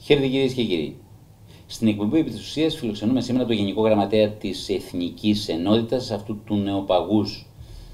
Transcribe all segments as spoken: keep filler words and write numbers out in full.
Χαίρετε κυρίες και κύριοι. Στην εκπομπή επί της ουσίας φιλοξενούμε σήμερα τον Γενικό Γραμματέα της Εθνικής Ενότητας, αυτού του νεοπαγούς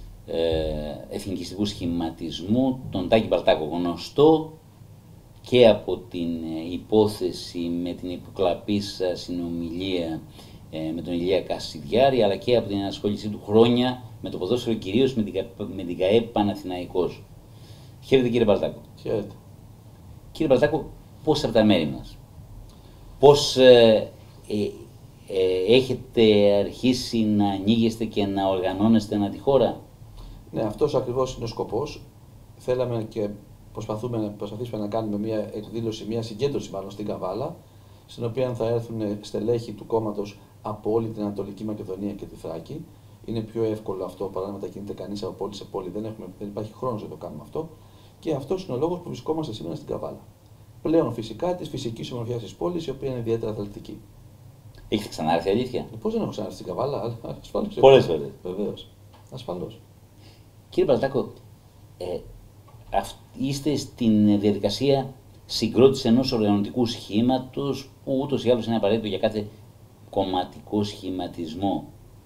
ε, εθνικιστικού σχηματισμού, τον Τάκη Μπαλτάκο, γνωστό και από την ε, υπόθεση με την υποκλαπήσα συνομιλία ε, με τον Ηλία Κασιδιάρη, αλλά και από την ενασχόλησή του χρόνια με το ποδόσφαιρο, κυρίως με την, με την ΚΑΕΠ Παναθηναϊκός. Χαίρετε κύριε Μπαλτάκο. Χαίρετε. Κύριε Μπαλτάκο, πώς από τα μέρη μας, πώς ε, ε, ε, έχετε αρχίσει να ανοίγεστε και να οργανώνεστε ανά τη χώρα? Ναι, αυτός ακριβώς είναι ο σκοπός. Θέλαμε και προσπαθούμε να προσπαθήσουμε να κάνουμε μια εκδήλωση, μια συγκέντρωση μάλλον στην Καβάλα, στην οποία θα έρθουν στελέχη του κόμματος από όλη την Ανατολική Μακεδονία και τη Θράκη. Είναι πιο εύκολο αυτό παρά να μετακινείται κανείς από πόλη σε πόλη. Δεν, έχουμε, δεν υπάρχει χρόνος να το κάνουμε αυτό. Και αυτός είναι ο λόγος που βρισκόμαστε σήμερα στην Καβάλα. Πλέον φυσικά τη φυσική ομορφιά τη πόλη, η οποία είναι ιδιαίτερα αθλητική. Έχετε ξανάρθει, αλήθεια? Πώς δεν έχω ξανάρθει στην Καβάλα, ασφαλώς. Πολλές φορές. Βεβαίως. Ασφαλώς. Κύριε Μπαλτάκο, ε, αυ, είστε στην διαδικασία συγκρότηση ενός οργανωτικού σχήματος που ούτως ή άλλως είναι απαραίτητο για κάθε κομματικό σχηματισμό.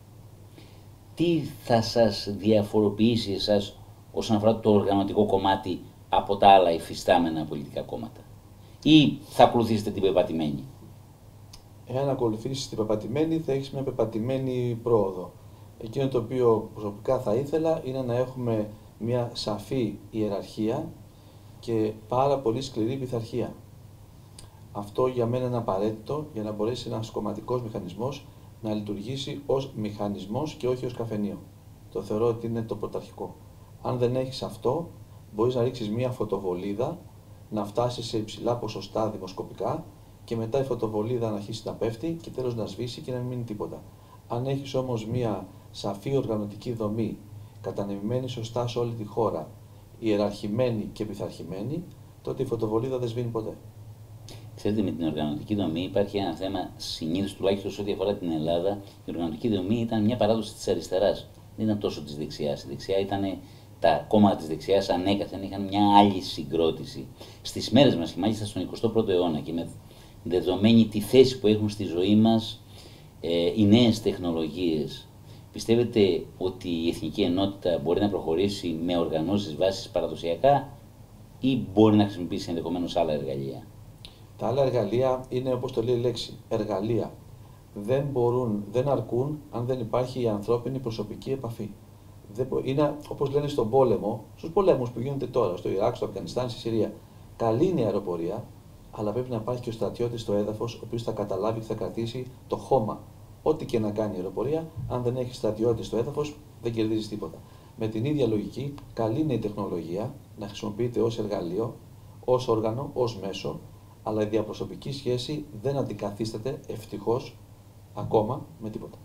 Τι θα σας διαφοροποιήσει εσάς όσον αφορά το οργανωτικό κομμάτι από τα άλλα υφιστάμενα πολιτικά κόμματα, ή θα ακολουθήσετε την πεπατημένη? Εάν ακολουθήσεις την πεπατημένη, θα έχεις μια πεπατημένη πρόοδο. Εκείνο το οποίο προσωπικά θα ήθελα είναι να έχουμε μια σαφή ιεραρχία και πάρα πολύ σκληρή πειθαρχία. Αυτό για μένα είναι απαραίτητο για να μπορέσει ένας κομματικός μηχανισμός να λειτουργήσει ως μηχανισμός και όχι ως καφενείο. Το θεωρώ ότι είναι το πρωταρχικό. Αν δεν έχεις αυτό, μπορείς να ρίξεις μία φωτοβολίδα, να φτάσεις σε υψηλά ποσοστά δημοσκοπικά και μετά η φωτοβολίδα να αρχίσει να πέφτει και τέλος να σβήσει και να μην μείνει τίποτα. Αν έχεις όμως μία σαφή οργανωτική δομή, κατανεμημένη σωστά σε όλη τη χώρα, ιεραρχημένη και πειθαρχημένη, τότε η φωτοβολίδα δεν σβήνει ποτέ. Ξέρετε, με την οργανωτική δομή υπάρχει ένα θέμα, συνήθως τουλάχιστον σε ό,τι αφορά την Ελλάδα. Η οργανωτική δομή ήταν μια παράδοση της αριστεράς. Δεν ήταν τόσο της δεξιάς. Η δεξιά ήταν, τα κόμματα της δεξιάς ανέκαθεν είχαν μια άλλη συγκρότηση. Στις μέρες μας και μάλιστα στον εικοστό πρώτο αιώνα και με δεδομένη τη θέση που έχουν στη ζωή μας ε, οι νέες τεχνολογίες, πιστεύετε ότι η Εθνική Ενότητα μπορεί να προχωρήσει με οργανώσεις βάσης παραδοσιακά ή μπορεί να χρησιμοποιήσει ενδεχομένως άλλα εργαλεία? Τα άλλα εργαλεία είναι, όπως το λέει η λέξη, εργαλεία. Δεν μπορούν, δεν αρκούν αν δεν υπάρχει η ανθρώπινη προσωπική επαφή. Δεν μπο... Είναι όπως λένε στον πόλεμο, στους πολέμους που γίνονται τώρα, στο Ιράκ, στο Αφγανιστάν, στη Συρία. Καλή είναι η αεροπορία, αλλά πρέπει να υπάρχει και ο στρατιώτης στο έδαφος, ο οποίος θα καταλάβει και θα κρατήσει το χώμα. Ό,τι και να κάνει η αεροπορία, αν δεν έχει στρατιώτη στο έδαφος, δεν κερδίζει τίποτα. Με την ίδια λογική, καλή είναι η τεχνολογία να χρησιμοποιείται ως εργαλείο, ως όργανο, ως μέσο, αλλά η διαπροσωπική σχέση δεν αντικαθίσταται ευτυχώς ακόμα με τίποτα.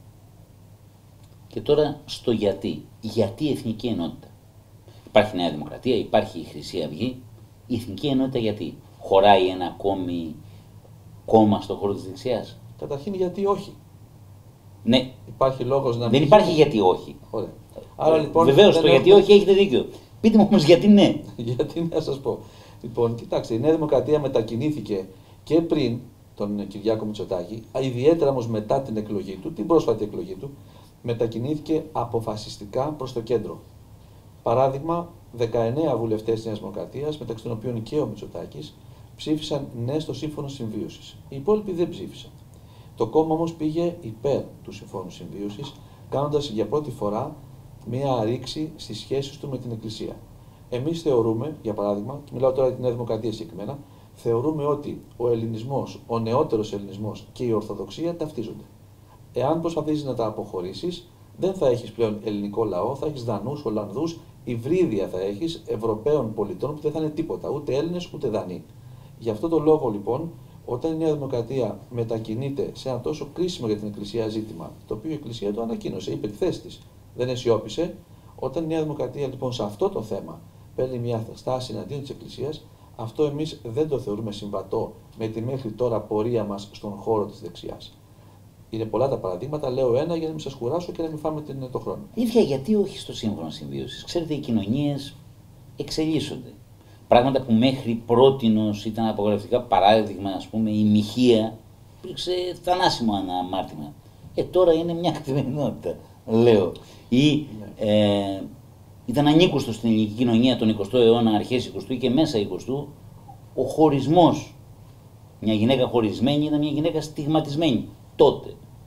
Και τώρα στο γιατί. Γιατί η Εθνική Ενότητα? Υπάρχει η Νέα Δημοκρατία, υπάρχει η Χρυσή Αυγή. Η Εθνική Ενότητα γιατί? Χωράει ένα ακόμη κόμμα στον χώρο της δεξιάς? Καταρχήν γιατί όχι. Ναι. Υπάρχει λόγος να μην... Δεν υπάρχει γιατί όχι. Ωραία. Άρα, λοιπόν, βεβαίως το έχουμε... γιατί όχι έχετε δίκιο. Πείτε μου όμως γιατί ναι. Γιατί ναι, να σας πω. Λοιπόν, κοιτάξτε, η Νέα Δημοκρατία μετακινήθηκε και πριν τον Κυριάκο Μητσοτάκη, ιδιαίτερα όμως μετά την εκλογή του, την πρόσφατη εκλογή του, μετακινήθηκε αποφασιστικά προς το κέντρο. Παράδειγμα, δεκαεννέα βουλευτές της Νέας Δημοκρατίας, μεταξύ των οποίων και ο Μητσοτάκης, ψήφισαν ναι στο Σύμφωνο Συμβίωσης. Οι υπόλοιποι δεν ψήφισαν. Το κόμμα όμως πήγε υπέρ του Συμφώνου Συμβίωσης, κάνοντας για πρώτη φορά μία ρήξη στις σχέσεις του με την Εκκλησία. Εμείς θεωρούμε, για παράδειγμα, και μιλάω τώρα για τη Νέα Δημοκρατία συγκεκριμένα, θεωρούμε ότι ο ελληνισμός, ο νεότερος ελληνισμός και η Ορθοδοξία ταυτίζονται. Εάν προσπαθήσεις να τα αποχωρήσεις, δεν θα έχεις πλέον ελληνικό λαό, θα έχεις Δανούς, Ολλανδούς, υβρίδια θα έχεις Ευρωπαίων πολιτών που δεν θα είναι τίποτα, ούτε Έλληνες ούτε Δανείοι. Γι' αυτό το λόγο λοιπόν, όταν η Νέα Δημοκρατία μετακινείται σε ένα τόσο κρίσιμο για την Εκκλησία ζήτημα, το οποίο η Εκκλησία το ανακοίνωσε, είπε τη θέση της, δεν αισιόπισε, όταν η Νέα Δημοκρατία λοιπόν σε αυτό το θέμα παίρνει μια στάση εναντίον της Εκκλησίας, αυτό εμείς δεν το θεωρούμε συμβατό με τη μέχρι τώρα πορεία μας στον χώρο της δεξιάς. Είναι πολλά τα παραδείγματα, λέω ένα για να μην σας κουράσω και να μην φάμε το χρόνο. Ίδια γιατί όχι στο Σύμφωνο Συμβίωσης? Ξέρετε, οι κοινωνίες εξελίσσονται. πράγματα που μέχρι πρότινος ήταν απογορευτικά, παράδειγμα, ας πούμε, η μοιχεία, υπήρξε θανάσιμο αναμάρτημα. Ε, τώρα είναι μια καθημερινότητα, λέω. Ή ε, ήταν ανήκουστο στην ελληνική κοινωνία τον εικοστό αιώνα, αρχές εικοστού και μέσα εικοστού, ο χωρισμός. Μια γυναίκα χωρισμένη ήταν μια γυναίκα στιγματισμένη τότε.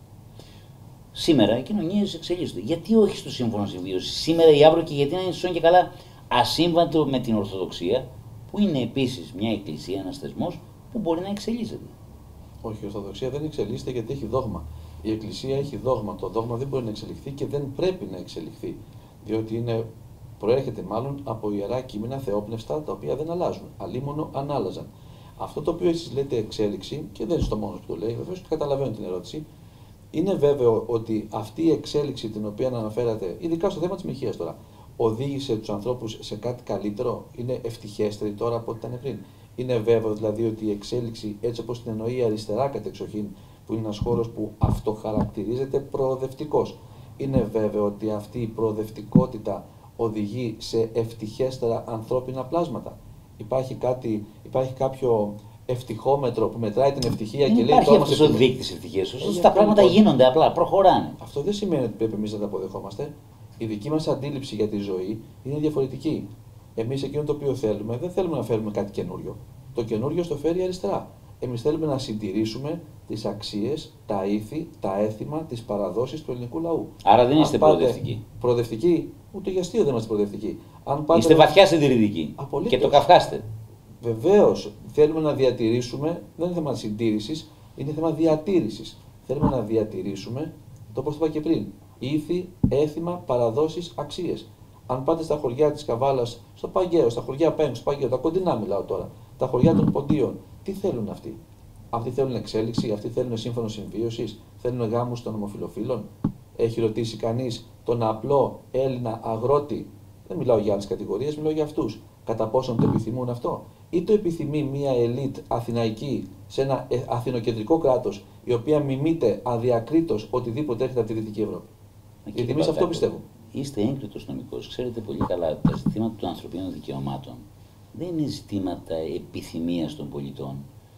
Σήμερα οι κοινωνίες εξελίσσονται. Γιατί όχι στο σύμφωνο συμβίωση, σήμερα ή αύριο, και γιατί να είναι σωστό και καλά ασύμβατο με την Ορθοδοξία, που είναι επίσης μια εκκλησία, ένας θεσμός που μπορεί να εξελίσσεται. Όχι, η Ορθοδοξία δεν εξελίσσεται γιατί έχει δόγμα. Η Εκκλησία έχει δόγμα. Το δόγμα δεν μπορεί να εξελιχθεί και δεν πρέπει να εξελιχθεί. Διότι είναι, προέρχεται μάλλον από ιερά κείμενα θεόπνευστα τα οποία δεν αλλάζουν. Αλίμονο αν άλλαζαν. Αυτό το οποίο εσείς λέτε εξέλιξη, και δεν είστε ο μόνος που το λέει, βεβαίως και καταλαβαίνω την ερώτηση, είναι βέβαιο ότι αυτή η εξέλιξη την οποία αναφέρατε, ειδικά στο θέμα της μοιχείας τώρα, οδήγησε τους ανθρώπους σε κάτι καλύτερο, είναι ευτυχέστεροι τώρα από ό,τι ήταν πριν. Είναι βέβαιο δηλαδή ότι η εξέλιξη, έτσι όπως την εννοεί η αριστερά κατεξοχήν, που είναι ένας χώρος που αυτοχαρακτηρίζεται προοδευτικός, είναι βέβαιο ότι αυτή η προοδευτικότητα οδηγεί σε ευτυχέστερα ανθρώπινα πλάσματα. Υπάρχει, κάτι, υπάρχει κάποιο ευτυχόμετρο που μετράει την ευτυχία δεν και λέει. Υπάρχει αυτός ο δείκτης ευτυχίας. Ε, τα πράγματα λοιπόν γίνονται απλά, προχωράνε. Αυτό δεν σημαίνει ότι πρέπει εμείς να τα αποδεχόμαστε. Η δική μας αντίληψη για τη ζωή είναι διαφορετική. Εμείς εκείνο το οποίο θέλουμε, δεν θέλουμε να φέρουμε κάτι καινούριο. Το καινούριο στο φέρει η αριστερά. Εμείς θέλουμε να συντηρήσουμε τις αξίες, τα ήθη, τα έθιμα, τις παραδόσεις του ελληνικού λαού. Άρα δεν είστε προοδευτικοί. Προοδευτικοί, ούτε για αστείο δεν είμαστε προοδευτικοί. Αν πάτε είστε βαθιά συντηρητικοί. Και το καυχάστε. Βεβαίως, θέλουμε να διατηρήσουμε, δεν είναι θέμα συντήρησης, είναι θέμα διατήρησης. Θέλουμε να διατηρήσουμε, το όπως το είπα και πριν, ήθη, έθιμα, παραδόσεις, αξίες. Αν πάτε στα χωριά της Καβάλας, στο Παγκαίο, στα χωριά Πέμπ, στο Παγκαίο, τα κοντινά μιλάω τώρα, τα χωριά των Ποντίων, τι θέλουν αυτοί? Αυτοί θέλουν εξέλιξη, αυτοί θέλουν σύμφωνο συμβίωσης, θέλουν γάμους των ομοφυλοφίλων. Έχει ρωτήσει κανείς τον απλό Έλληνα αγρότη, δεν μιλάω για άλλες κατηγορίες, μιλάω για αυτούς, κατά πόσον το επιθυμούν αυτό? Ή το επιθυμεί μια ελίτ αθηναϊκή σε ένα αθηνοκεντρικό κράτος, η οποία μιμείται αδιακρίτως οτιδήποτε έρχεται από τη Δυτική Ευρώπη? Γιατί εμείς αυτό πιστεύουμε. Είστε έγκριτος νομικός. Ξέρετε πολύ καλά ότι τα ζητήματα των ανθρωπίνων δικαιωμάτων δεν είναι ζητήματα επιθυμίας των πολιτών.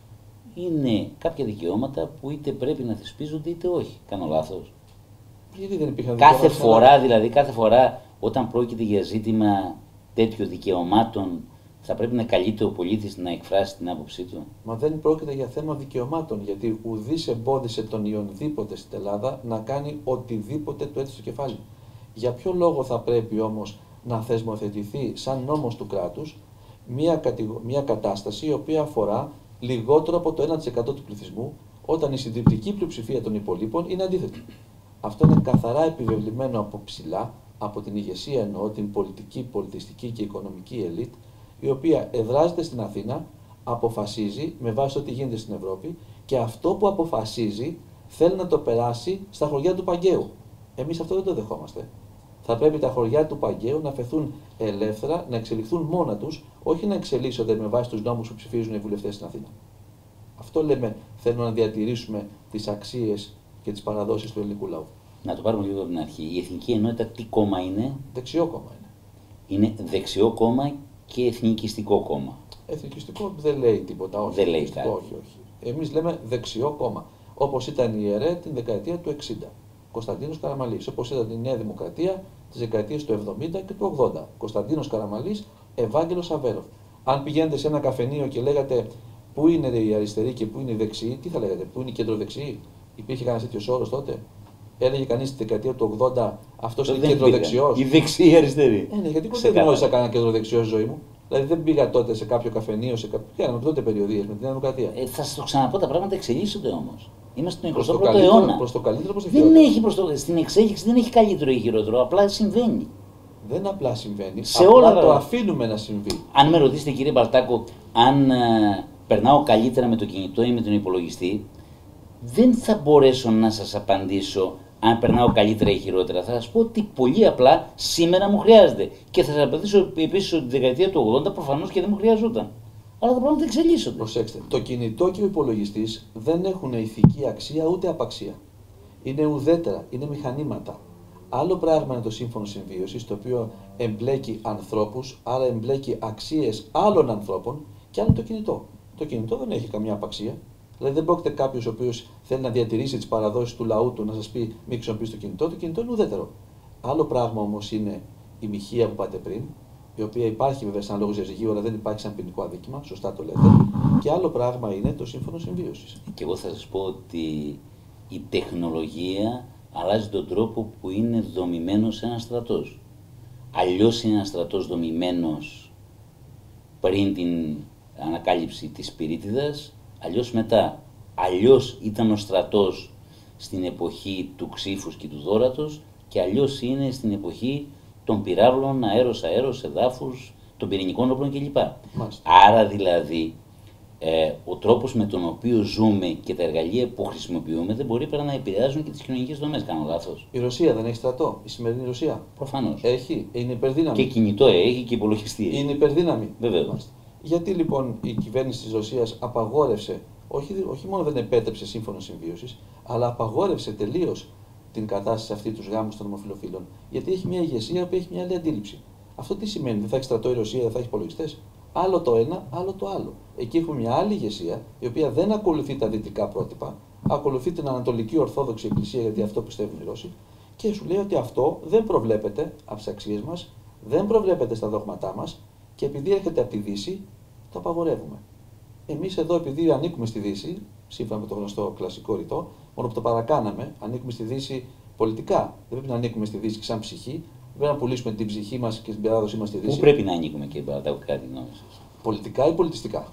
Είναι κάποια δικαιώματα που είτε πρέπει να θεσπίζονται είτε όχι. Κάνω λάθος? Γιατί δεν υπήρχαν κάθε φορά, δηλαδή, κάθε φορά όταν πρόκειται για ζήτημα τέτοιων δικαιωμάτων, θα πρέπει να καλείται ο πολίτης να εκφράσει την άποψή του. Μα δεν πρόκειται για θέμα δικαιωμάτων, γιατί ουδής εμπόδισε τον Ιονδήποτε στην Ελλάδα να κάνει οτιδήποτε του έτσι στο κεφάλι. Για ποιο λόγο θα πρέπει όμως να θεσμοθετηθεί σαν νόμος του κράτους μια, κατηγο... μια κατάσταση η οποία αφορά λιγότερο από το ένα τοις εκατό του πληθυσμού, όταν η συντριπτική πλειοψηφία των υπολείπων είναι αντίθετη. Αυτό είναι καθαρά επιβεβλημένο από ψηλά, από την ηγεσία εννοώ, την πολιτική, πολιτιστική και οικονομική ελίτ, η οποία εδράζεται στην Αθήνα, αποφασίζει με βάση ό,τι γίνεται στην Ευρώπη και αυτό που αποφασίζει θέλει να το περάσει στα χωριά του Παγκαίου. Εμείς αυτό δεν το δεχόμαστε. Θα πρέπει τα χωριά του Παγκαίου να φεθούν ελεύθερα, να εξελιχθούν μόνα τους, όχι να εξελίσσονται με βάση τους νόμους που ψηφίζουν οι βουλευτές στην Αθήνα. Αυτό λέμε, θέλουμε να διατηρήσουμε τις αξίες και τις παραδόσεις του ελληνικού λαού. Να το πάρουμε λίγο από την αρχή. Η Εθνική Ενότητα τι κόμμα είναι? Δεξιό κόμμα είναι. Είναι δεξιό κόμμα και εθνικιστικό κόμμα. Εθνικιστικό δεν λέει τίποτα, όχι. Δεν λέει κάτι. Όχι, όχι. Εμείς λέμε δεξιό κόμμα. Όπως ήταν η ΕΡΕ την δεκαετία του εξήντα. Κωνσταντίνος Καραμαλής. Όπως ήταν η Νέα Δημοκρατία τις δεκαετίες του εβδομήντα και του ογδόντα. Κωνσταντίνος Καραμαλής, Ευάγγελος Αβέροφ. Αν πηγαίνετε σε ένα καφενείο και λέγατε πού είναι οι αριστεροί και πού είναι οι δεξιοί, τι θα λέγατε? Πού είναι οι κεντροδεξιοί? Υπήρχε κανένα τέτοιο όρο τότε? Έλεγε κανείς στη δεκαετία του ογδόντα αυτός είναι κεντροδεξιός? Οι δεξιοί αριστεροί. Ε, ναι, γιατί ποτέ δεν γνώρισα κανένα κεντροδεξιό στη ζωή μου. Δηλαδή δεν πήγα τότε σε κάποιο καφενείο, σε κάποιο. Κάναμε τότε περιοδίες με την Νέα Δημοκρατία. Ε, θα σα το ξαναπώ, τα πράγματα εξελίσσονται όμως. Είμαστε στον Προς εικοστό το πρώτο καλύτερο, αιώνα. προς το καλύτερο, προς το δεν χειρότερο. έχει προς το... Στην εξέλιξη δεν έχει καλύτερο ή χειρότερο, απλά συμβαίνει. Δεν απλά συμβαίνει. Σε απλά όλα το τα... αφήνουμε να συμβεί. Αν με ρωτήσετε, κύριε Μπαλτάκο, αν ε, περνάω καλύτερα με το κινητό ή με τον υπολογιστή, δεν θα μπορέσω να σας απαντήσω αν περνάω καλύτερα ή χειρότερα. Θα σας πω ότι πολύ απλά σήμερα μου χρειάζεται. Και θα σας απαντήσω επίσης ότι τη δεκαετία του ογδόντα προφανώς και δεν μου χρειαζόταν. Αλλά τα πράγματα εξελίσσονται. Προσέξτε, το κινητό και ο υπολογιστής δεν έχουν ηθική αξία ούτε απαξία. Είναι ουδέτερα, είναι μηχανήματα. Άλλο πράγμα είναι το σύμφωνο συμβίωσης, το οποίο εμπλέκει ανθρώπους, άρα εμπλέκει αξίες άλλων ανθρώπων, και άλλο το κινητό. Το κινητό δεν έχει καμιά απαξία. Δηλαδή δεν πρόκειται κάποιο ο οποίο θέλει να διατηρήσει τι παραδόσεις του λαού του να σας πει μην χρησιμοποιείς το κινητό. Το κινητό είναι ουδέτερο. Άλλο πράγμα όμως είναι η μοιχεία που πάτε πριν, η οποία υπάρχει βέβαια σαν λόγος διαζυγίου, αλλά δεν υπάρχει σαν ποινικό αδίκημα, σωστά το λέτε. Και άλλο πράγμα είναι το σύμφωνο συμβίωσης. Και εγώ θα σας πω ότι η τεχνολογία αλλάζει τον τρόπο που είναι δομημένος ένας στρατός. Αλλιώς είναι ένας στρατός δομημένος πριν την ανακάλυψη της πυρίτιδας, αλλιώς μετά. Αλλιώς ήταν ο στρατός στην εποχή του ξύφους και του δώρατος και αλλιώς είναι στην εποχή των πυράβλων, αέρος-αέρος, εδάφους, των πυρηνικών όπλων κλπ. Άρα δηλαδή ε, ο τρόπος με τον οποίο ζούμε και τα εργαλεία που χρησιμοποιούμε δεν μπορεί παρά να επηρεάζουν και τις κοινωνικές δομές. Κάνω λάθος? Η Ρωσία δεν έχει στρατό, η σημερινή Ρωσία? Προφανώς. Έχει, είναι υπερδύναμη. Και κινητό έχει και υπολογιστή έχει. Είναι υπερδύναμη. Βεβαίως. Γιατί λοιπόν η κυβέρνηση της Ρωσίας απαγόρευσε, όχι, όχι μόνο δεν επέτρεψε σύμφωνο συμβίωσης, αλλά απαγόρευσε τελείως την κατάσταση αυτή τους γάμους των ομοφυλοφίλων? Γιατί έχει μια ηγεσία που έχει μια άλλη αντίληψη. Αυτό τι σημαίνει? Δεν θα έχει στρατό η Ρωσία, δεν θα έχει υπολογιστές? Άλλο το ένα, άλλο το άλλο. Εκεί έχουμε μια άλλη ηγεσία, η οποία δεν ακολουθεί τα δυτικά πρότυπα, ακολουθεί την Ανατολική Ορθόδοξη Εκκλησία, γιατί αυτό πιστεύουν οι Ρώσοι, και σου λέει ότι αυτό δεν προβλέπεται από τις αξίες μας, δεν προβλέπεται στα δόγματά μας, και επειδή έρχεται από τη Δύση, το απαγορεύουμε. Εμείς εδώ, επειδή ανήκουμε στη Δύση, σύμφωνα με το γνωστό κλασικό ρητό, μόνο που το παρακάναμε, ανήκουμε στη Δύση πολιτικά. Δεν πρέπει να ανήκουμε στη Δύση σαν ψυχή, πρέπει να πουλήσουμε την ψυχή μας και την παράδοσή μας στη Δύση. Πού πρέπει να ανήκουμε, κύριε Παλατάκο, κάτι γνώμη σας? Πολιτικά ή πολιτιστικά?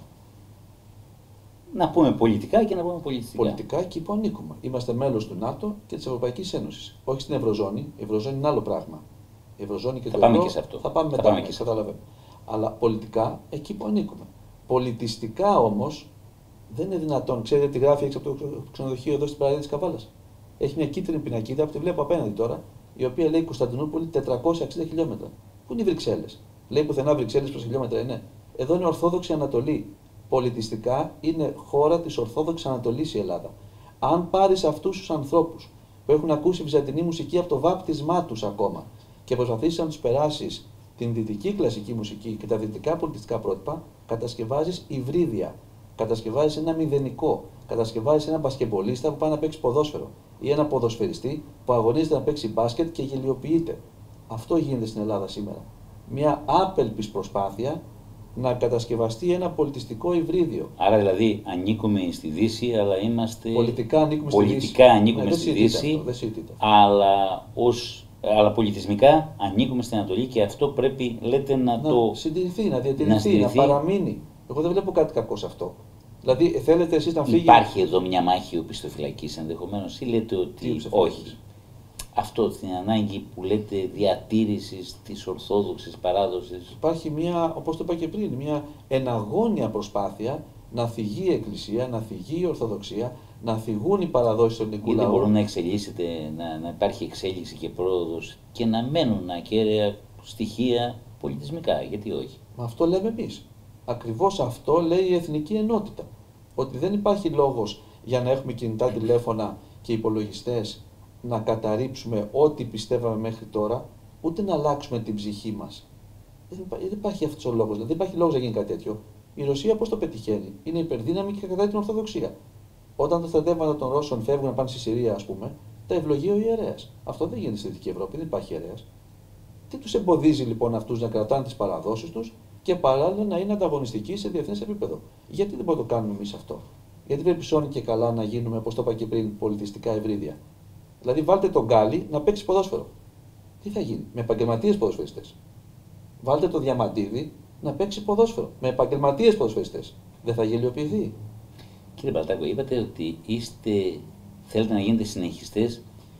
Να πούμε πολιτικά και να πούμε πολιτιστικά. Πολιτικά, εκεί που ανήκουμε. Είμαστε μέλος του ΝΑΤΟ και της Ευρωπαϊκής Ένωσης. Όχι στην Ευρωζώνη. Η Ευρωζώνη είναι άλλο πράγμα. Η Ευρωζώνη και θα το πάμε ευρώ, και σε αυτό. Θα πάμε θα μετά, πάμε και σε καταλαβαίνω. Αλλά πολιτικά, εκεί που ανήκουμε. Πολιτιστικά όμως, δεν είναι δυνατόν. Ξέρετε τι γράφει έξω από το ξενοδοχείο εδώ στην παραλία της Καβάλας? Έχει μια κίτρινη πινακίδα που τη βλέπω απέναντι τώρα, η οποία λέει Κωνσταντινούπολη τετρακόσια εξήντα χιλιόμετρα. Πού είναι οι Βρυξέλλες? Λέει πουθενά Βρυξέλλες προς χιλιόμετρα είναι. Εδώ είναι Ορθόδοξη Ανατολή. Πολιτιστικά είναι χώρα της Ορθόδοξης Ανατολής η Ελλάδα. Αν πάρεις αυτούς τους ανθρώπους που έχουν ακούσει βυζαντινή μουσική από το βάπτισμά τους ακόμα και προσπαθήσεις να τους περάσεις την δυτική κλασική μουσική και τα δυτικά πολιτιστικά πρότυπα, κατασκευάζεις υβρίδια. Κατασκευάζεις ένα μηδενικό. Κατασκευάζεις έναν μπασκεμπολίστα που πάει να παίξει ποδόσφαιρο ή ένα ποδοσφαιριστή που αγωνίζεται να παίξει μπάσκετ και γελιοποιείται. Αυτό γίνεται στην Ελλάδα σήμερα. Μια άπελπης προσπάθεια να κατασκευαστεί ένα πολιτιστικό υβρίδιο. Άρα δηλαδή ανήκουμε στη Δύση, αλλά είμαστε... Πολιτικά ανήκουμε πολιτικά στη Δύση. ανήκουμε Ναι, στη Δύση, αυτό, αλλά, ως, αλλά πολιτισμικά ανήκουμε στην Ανατολή και αυτό πρέπει, λέτε, να, να το... συντηρηθεί, να διατηρηθεί, να, να παραμείνει. Εγώ δεν βλέπω κάτι κακό σε αυτό. Δηλαδή θέλετε εσείς να φύγει... Υπάρχει εδώ μια μάχη οπισθοφυλακής ενδεχομένως ή λέτε ότι όχι? Αυτό την ανάγκη που λέτε διατήρησης της ορθόδοξης παράδοσης. Υπάρχει μια, όπως το είπα και πριν, μια εναγώνια προσπάθεια να θυγεί η Εκκλησία, να θυγεί η Ορθοδοξία, να θυγούν οι παραδόσεις του ελληνικού λαού. Γιατί μπορούν να εξελίσσεται, να, να υπάρχει εξέλιξη και πρόοδος και να μένουν ακέραια στοιχεία πολιτισμικά, γιατί όχι? Μα αυτό λέμε εμείς. Ακριβώς αυτό λέει η εθνική ενότητα. Ότι δεν υπάρχει λόγος για να έχουμε κινητά τηλέφωνα και υπολογιστές να καταρρύψουμε ό,τι πιστεύαμε μέχρι τώρα, ούτε να αλλάξουμε την ψυχή μας. Δεν υπάρχει, δεν υπάρχει αυτός ο λόγος. Δηλαδή, δεν υπάρχει λόγος να γίνει κάτι τέτοιο. Η Ρωσία πώς το πετυχαίνει? Είναι υπερδύναμη και κατά την Ορθοδοξία. Όταν τα στρατεύματα των Ρώσων φεύγουν να πάνε στη Συρία, ας πούμε, τα ευλογεί ο ιερέας. Αυτό δεν γίνεται στη Δυτική Ευρώπη, δεν υπάρχει ιερέας. Τι τους εμποδίζει λοιπόν αυτούς να κρατάνε τις παραδόσεις τους και παράλληλα να είναι ανταγωνιστικοί σε διεθνές επίπεδο? Γιατί δεν μπορούμε να το κάνουμε εμείς αυτό? Γιατί πρέπει σώνει και καλά να γίνουμε, όπως το είπα και πριν, πολιτιστικά ευρύδια? Δηλαδή, βάλτε τον Γκάλι να παίξει ποδόσφαιρο. Τι θα γίνει? Με επαγγελματίες ποδοσφαιριστές. Βάλτε το Διαμαντίδη να παίξει ποδόσφαιρο. Με επαγγελματίες ποδοσφαιριστές. Δεν θα γελιοποιηθεί? Κύριε Παλατάκο, είπατε ότι είστε, θέλετε να γίνετε συνεχιστές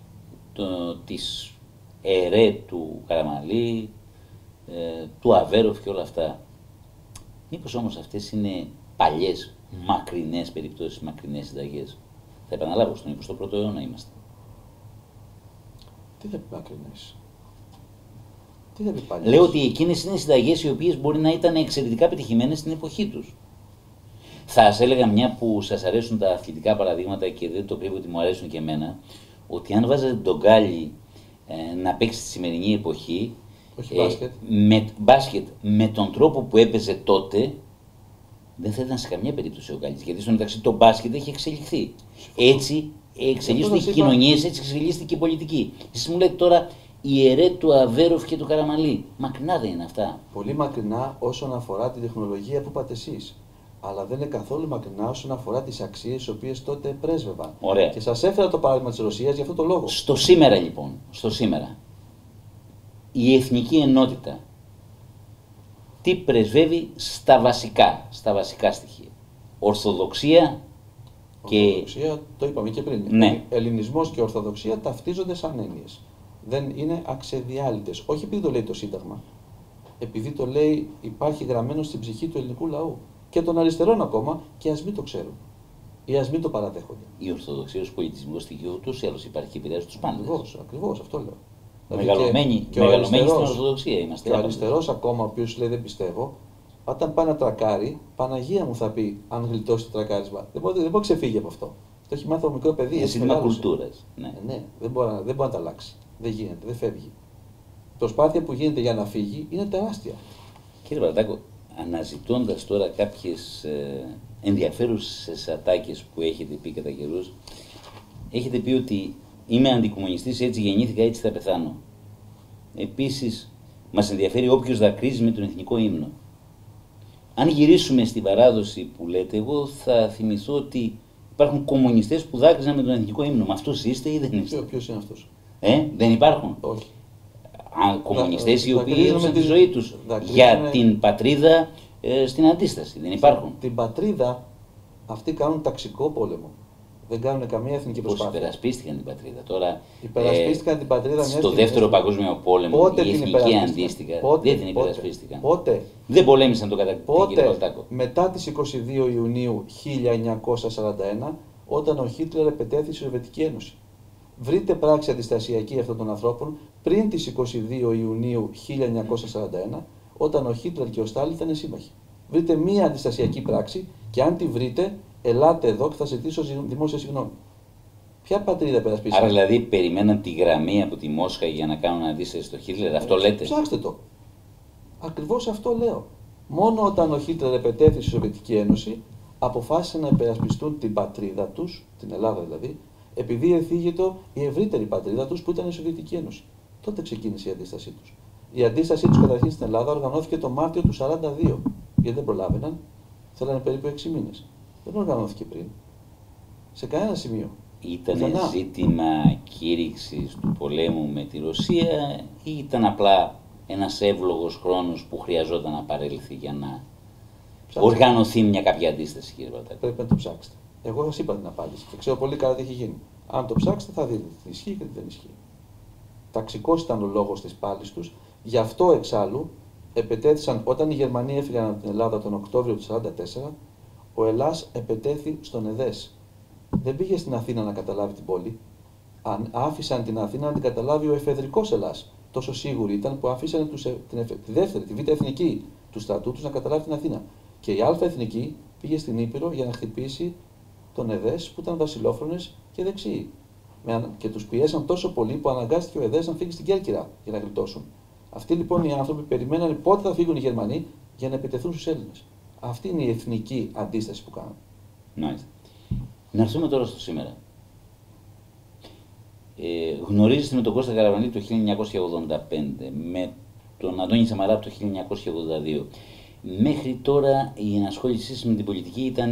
το, της ΕΡΕ του Καραμαλή, ε, του Αβέροφ και όλα αυτά. Μήπως όμως αυτές είναι παλιές, μακρινές περιπτώσεις, μακρινές συνταγές? Θα επαναλάβω, στον εικοστό πρώτο αιώνα είμαστε. Τι θα πει μακρινές? Τι θα πει παλιές? Λέω ότι εκείνες είναι συνταγές οι οποίες μπορεί να ήταν εξαιρετικά πετυχημένες στην εποχή τους. Θα σας έλεγα, μια που σας αρέσουν τα αθλητικά παραδείγματα και δεν το κρύβω ότι μου αρέσουν και εμένα, ότι αν βάζατε τον Γκάλι ε, να παίξει τη σημερινή εποχή. Όχι μπάσκετ. Ε, με, μπάσκετ με τον τρόπο που έπαιζε τότε, δεν θα ήταν σε καμία περίπτωση ο Γκάλης. Γιατί στο μεταξύ το μπάσκετ έχει εξελιχθεί. Έτσι εξελίσσονται οι είπα... κοινωνίες, έτσι εξελίσσεται η πολιτική. Εσείς μου λέτε τώρα ιερέ του Αβέροφ και του Καραμανλή. Μακρινά δεν είναι αυτά. Πολύ μακρινά όσον αφορά τη τεχνολογία που είπατε εσείς. Αλλά δεν είναι καθόλου μακρινά όσον αφορά τις αξίες τις οποίες τότε πρέσβευαν. Ωραία. Και σας έφερα το παράδειγμα της Ρωσίας για αυτό το λόγο. Στο σήμερα λοιπόν, στο σήμερα, η εθνική ενότητα τι πρεσβεύει στα βασικά, στα βασικά στοιχεία. Ορθοδοξία και... Ορθοδοξία, το είπαμε και πριν. Ναι. Ελληνισμός και Ορθοδοξία ταυτίζονται σαν έννοιες. Δεν είναι αξεδιάλυτες. Όχι επειδή το λέει το Σύνταγμα. Επειδή το λέει, υπάρχει γραμμένο στην ψυχή του ελληνικού λαού. Και των αριστερών ακόμα, και ας μην το ξέρουν. Ή ας μην το παραδέχονται. Η Ορθοδοξία ως πολιτισμικό στοιχείο ούτως ή άλλως υπάρχει και επηρεάζει τους πάντες. Ακριβώς, ακριβώς, αυτό λέω. Μεγαλωμένοι, και, και μεγαλωμένοι στην Ορθοδοξία είμαστε. Και ο αριστερός ακόμα, ο οποίος λέει δεν πιστεύω, όταν πάει να τρακάρει, Παναγία μου θα πει αν γλιτώσει το τρακάρισμα. Δεν μπορεί, δεν μπορεί να ξεφύγει από αυτό. Το έχει μάθει από μικρό παιδί. Είναι ζήτημα κουλτούρας. Ναι, ε, ναι δεν, μπορεί, δεν μπορεί να τα αλλάξει. Δεν γίνεται, δεν φεύγει. Η προσπάθεια που γίνεται για να φύγει είναι τεράστια. Κύριε Βαρδάκο, αναζητώντας τώρα κάποιες ε, ενδιαφέρουσες ατάκες που έχετε πει κατά καιρούς, έχετε πει ότι είμαι αντικομμουνιστής, έτσι γεννήθηκα, έτσι θα πεθάνω. Επίσης, μας ενδιαφέρει όποιος δακρύζει με τον εθνικό ύμνο. Αν γυρίσουμε στην παράδοση που λέτε, εγώ θα θυμηθώ ότι υπάρχουν κομμουνιστές που δάκρυζαν με τον εθνικό ύμνο. Με αυτούς είστε ή δεν είστε? Ποιος είναι αυτός? Ε, δεν υπάρχουν. Όχι. Α, κομμουνιστές οι οποίοι έδωσαν τη ζωή τους για την πατρίδα ε, στην αντίσταση. Δεν υπάρχουν. Την πατρίδα αυτοί κάνουν ταξικό πόλεμο. Δεν κάνουν καμία εθνική προσπάθεια. Πώς υπερασπίστηκαν την πατρίδα. Τώρα, υπερασπίστηκαν ε, την πατρίδα μια στο δεύτερο παγκόσμιο πόλεμο πότε η εθνική αντίστοιχα δεν την υπερασπίστηκαν. Πότε, δεν πολέμησαν το κατακτητή, πότε, κύριε Παλτάκο. Μετά τις είκοσι δύο Ιουνίου χίλια εννιακόσια σαράντα ένα, όταν ο Χίτλερ επετέθη στη Σοβιετική Ένωση. Βρείτε πράξη αντιστασιακή αυτών των ανθρώπων πριν τις είκοσι δύο Ιουνίου χίλια εννιακόσια σαράντα ένα, όταν ο Χίτλερ και ο Στάλιν ήταν σύμμαχοι. Βρείτε μία αντιστασιακή πράξη και αν τη βρείτε, ελάτε εδώ και θα ζητήσω δημόσια συγγνώμη. Ποια πατρίδα περασπίστηκε? Άρα δηλαδή περιμέναν τη γραμμή από τη Μόσχα για να κάνουν αντίσταση στο Χίτλερ, αυτό λέτε? Ψάξτε το. Ακριβώς αυτό λέω. Μόνο όταν ο Χίτλερ επετέθη στη Σοβιετική Ένωση, αποφάσισαν να υπερασπιστούν την πατρίδα τους, την Ελλάδα δηλαδή, επειδή εθίγετο η ευρύτερη πατρίδα τους που ήταν η Σοβιετική Ένωση. Τότε ξεκίνησε η αντίστασή τους. Η αντίστασή τους καταρχήν στην Ελλάδα οργανώθηκε το Μάρτιο του χίλια εννιακόσια σαράντα δύο. Γιατί δεν προλάβαιναν, θέλανε περίπου έξι μήνες. Δεν οργανώθηκε πριν. Σε κανένα σημείο. Ήταν ζήτημα κήρυξης του πολέμου με τη Ρωσία ή ήταν απλά ένας εύλογος χρόνος που χρειαζόταν να παρέλθει για να ψάξτε. Οργανωθεί μια κάποια αντίσταση, κύριε Βαρδάκο? Πρέπει να το ψάξετε. Εγώ σας είπα την απάντηση και ξέρω πολύ καλά τι έχει γίνει. Αν το ψάξετε θα δείτε τι ισχύει και τι δεν ισχύει. Ταξικός ήταν ο λόγος της πάλης τους. Γι' αυτό εξάλλου επετέθησαν όταν οι Γερμανοί έφυγαν από την Ελλάδα τον Οκτώβριο του χίλια εννιακόσια σαράντα τέσσερα, ο Ελλάς επετέθη στον Εδές. Δεν πήγε στην Αθήνα να καταλάβει την πόλη. Αν άφησαν την Αθήνα να την καταλάβει ο εφεδρικός Ελλάς. Τόσο σίγουροι ήταν που άφησαν τους, την, τη δεύτερη, τη β' εθνική του στρατού τους να καταλάβει την Αθήνα. Και η α' εθνική πήγε στην Ήπειρο για να χτυπήσει τον Εδές που ήταν βασιλόφρονες και δεξιοί. Και τους πιέσαν τόσο πολύ που αναγκάστηκε ο Εδές να φύγει στην Κέρκυρα για να γλιτώσουν. Αυτοί λοιπόν οι άνθρωποι περιμέναν πότε θα φύγουν οι Γερμανοί για να επιτεθούν στους Έλληνες. Αυτή είναι η εθνική αντίσταση που κάνουν. Μάλιστα. Να έρθουμε τώρα στο σήμερα. Ε, γνωρίζεστε με τον Κώστα Καραμανλή το χίλια εννιακόσια ογδόντα πέντε, με τον Αντώνη Σαμαρά από το χίλια εννιακόσια ογδόντα δύο. Μέχρι τώρα η ενασχόλησή σας με την πολιτική ήταν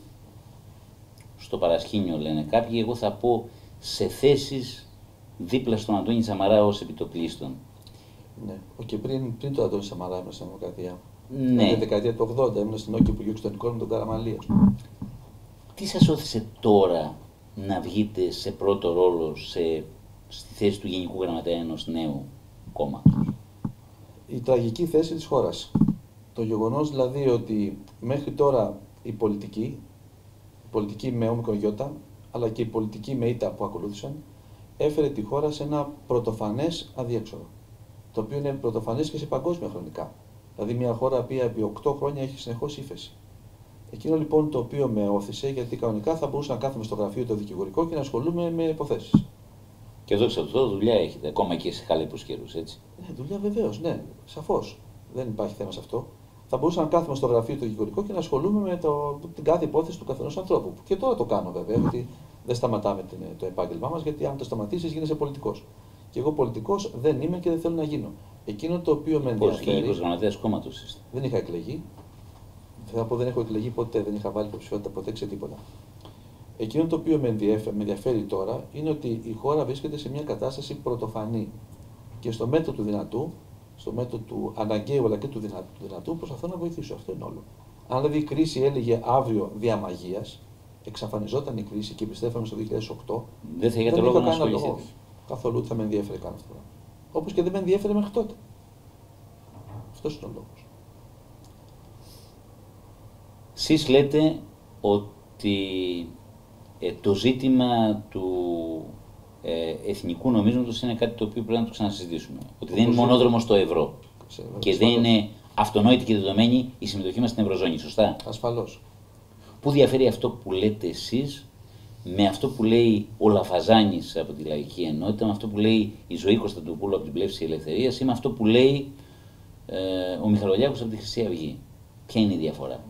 στο παρασκήνιο, λένε κάποιοι. Εγώ θα πω σε θέσεις δίπλα στον Αντώνη Σαμαρά ως επιτοπλίστων. Ναι, και πριν, πριν τον Αντώνη Σαμαρά ήμουν στην Δημοκρατία. Ναι. Τη δεκαετία του ογδόντα ήμουν στην Όκη Υπουργείου Εξωτερικών με τον Καραμανλή. Τι σας όθησε τώρα να βγείτε σε πρώτο ρόλο σε, στη θέση του Γενικού Γραμματέα ενός νέου κόμματος? Η τραγική θέση της χώρας. Το γεγονός δηλαδή ότι μέχρι τώρα η πολιτική, η πολιτική με όμικρον γιώτα, αλλά και η πολιτική με ήττα που ακολούθησαν, έφερε τη χώρα σε ένα πρωτοφανές αδιέξοδο. Το οποίο είναι πρωτοφανές και σε παγκόσμια χρονικά. Δηλαδή μια χώρα που επί οκτώ χρόνια έχει συνεχώς ύφεση. Εκείνο λοιπόν το οποίο με όθησε, γιατί κανονικά θα μπορούσα να κάθομαι στο γραφείο το δικηγορικό και να ασχολούμαι με υποθέσεις. Και δόξα τω Θεώ, δουλειά έχετε, ακόμα και σε χαλεπούς καιρούς, έτσι. Ναι, δουλειά βεβαίως, ναι, σαφώς. Δεν υπάρχει θέμα σε αυτό. Θα μπορούσα να κάθομαι στο γραφείο το δικηγορικό και να ασχολούμαι με το, την κάθε υπόθεση του καθενός ανθρώπου. Και τώρα το κάνω βέβαια, γιατί δεν σταματάμε την, το επάγγελμά μας, γιατί αν το σταματήσεις γίνεσαι πολιτικός. Και εγώ πολιτικός δεν είμαι και δεν θέλω να γίνω. Εκείνο το οποίο με ενδιαφέρει. Πώς, γενικός γραμματέας κόμματος είστε? Δεν είχα εκλεγεί. Θα πω δεν έχω εκλεγεί ποτέ, δεν είχα βάλει υποψηφιότητα ποτέ σε τίποτα. Εκείνο το οποίο με ενδιαφέρει, με ενδιαφέρει τώρα είναι ότι η χώρα βρίσκεται σε μια κατάσταση πρωτοφανή. Και στο μέτρο του δυνατού, στο μέτρο του αναγκαίου αλλά και του δυνατού, προσπαθώ να βοηθήσω. Αυτό είναι όλο. Αν δηλαδή η κρίση έλεγε αύριο δια μαγείας, εξαφανιζόταν η κρίση και επιστρέφαμε στο δύο χιλιάδες οκτώ, δεν θα είχατε λόγο να ασχοληθείτε. Καθόλου θα με ενδιαφέρει καν αυτό. Όπως και δεν με ενδιαφέρει μέχρι τότε. Αυτός είναι ο λόγος. Εσείς λέτε ότι ε, το ζήτημα του ε, εθνικού νομίσματος είναι κάτι το οποίο πρέπει να το ξανασυζητήσουμε. Ότι δεν είναι μονόδρομο στο ευρώ. Ξέρω, και ασφαλώς. δεν είναι αυτονόητη και δεδομένη η συμμετοχή μας στην Ευρωζώνη, σωστά? Ασφαλώς. Πού διαφέρει αυτό που λέτε εσείς με αυτό που λέει ο Λαφαζάνης από τη Λαϊκή Ενότητα, με αυτό που λέει η Ζωή Κωνσταντοπούλου από την Πλεύση Ελευθερίας ή με αυτό που λέει ε, ο Μιχαλολιάκος από τη Χρυσή Αυγή? Ποια είναι η διαφορά?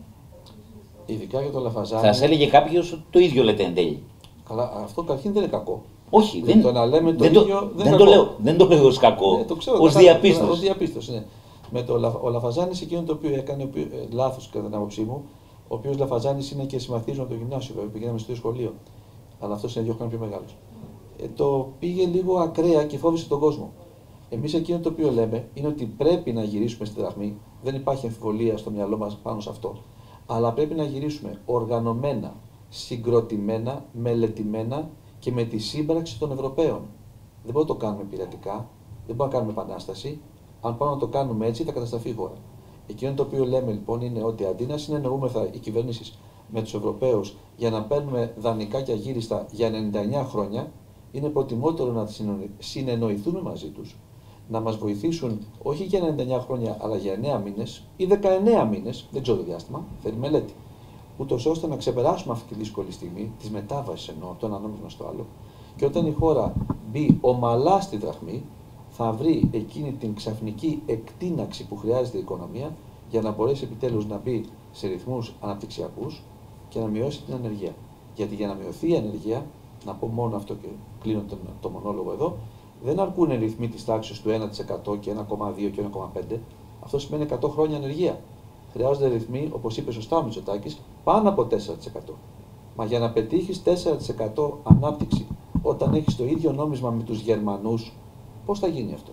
Ειδικά για το Λαφαζάνη. Θα σας έλεγε κάποιος ότι το ίδιο λέτε εν τέλει. Καλά, αυτό καταρχήν δεν είναι κακό. Όχι, Δεν δεν, το να λέμε το δεν, ίδιο το, δεν δεν, είναι το κακό. λέω, δεν το λέω ως κακό, Ναι, το ξέρω, ως το- διαπίστωση. Ως διαπίστωση, ναι. Με το, Λα- ο Λαφαζάνης εκείνο το οποίο έκανε ε, λάθος κατά την άποψή μου, ο οποίος Λαφαζάνης είναι και συμμαθής με το γυμνάσιο, βέβαια, πηγαίναμε στο ίδιο σχολείο. Αλλά αυτός είναι δύο χρόνια πιο μεγάλος. Ε, το πήγε λίγο ακραία και φόβησε τον κόσμο. Εμείς εκείνο το οποίο λέμε είναι ότι πρέπει να γυρίσουμε στη δραχμή, δεν υπάρχει αμφιβολία στο μυαλό μας πάνω σε αυτό. Αλλά πρέπει να γυρίσουμε οργανωμένα, συγκροτημένα, μελετημένα και με τη σύμπραξη των Ευρωπαίων. Δεν μπορούμε να το κάνουμε πειρατικά, δεν μπορούμε να κάνουμε επανάσταση. Αν πάμε να το κάνουμε έτσι, θα καταστραφεί η χώρα. Εκείνο το οποίο λέμε λοιπόν είναι ότι αντί να συνεννοούμεθα οι κυβερνήσεις με τους Ευρωπαίους για να παίρνουμε δανεικά και αγύριστα για ενενήντα εννέα χρόνια, είναι προτιμότερο να συνεννοηθούμε μαζί τους, να μας βοηθήσουν όχι για ενενήντα εννέα χρόνια, αλλά για εννέα μήνες ή δεκαεννέα μήνες, δεν ξέρω το διάστημα, θέλει μελέτη. Ούτως ώστε να ξεπεράσουμε αυτή τη δύσκολη στιγμή, τη μετάβαση εννοώ, από το ένα νόμισμα στο άλλο, και όταν η χώρα μπει ομαλά στη δραχμή, θα βρει εκείνη την ξαφνική εκτείναξη που χρειάζεται η οικονομία για να μπορέσει επιτέλους να μπει σε ρυθμούς αναπτυξιακούς και να μειώσει την ανεργία. Γιατί για να μειωθεί η ανεργία, να πω μόνο αυτό και κλείνω τον, το μονόλογο εδώ, δεν αρκούν ρυθμοί της τάξης του ένα τοις εκατό και ένα κόμμα δύο και ένα κόμμα πέντε τοις εκατό. Αυτό σημαίνει εκατό χρόνια ανεργία. Χρειάζονται ρυθμοί, όπως είπε σωστά ο Μητσοτάκης, πάνω από τέσσερα τοις εκατό. Μα για να πετύχεις τέσσερα τοις εκατό ανάπτυξη όταν έχεις το ίδιο νόμισμα με τους Γερμανούς, πώς θα γίνει αυτό?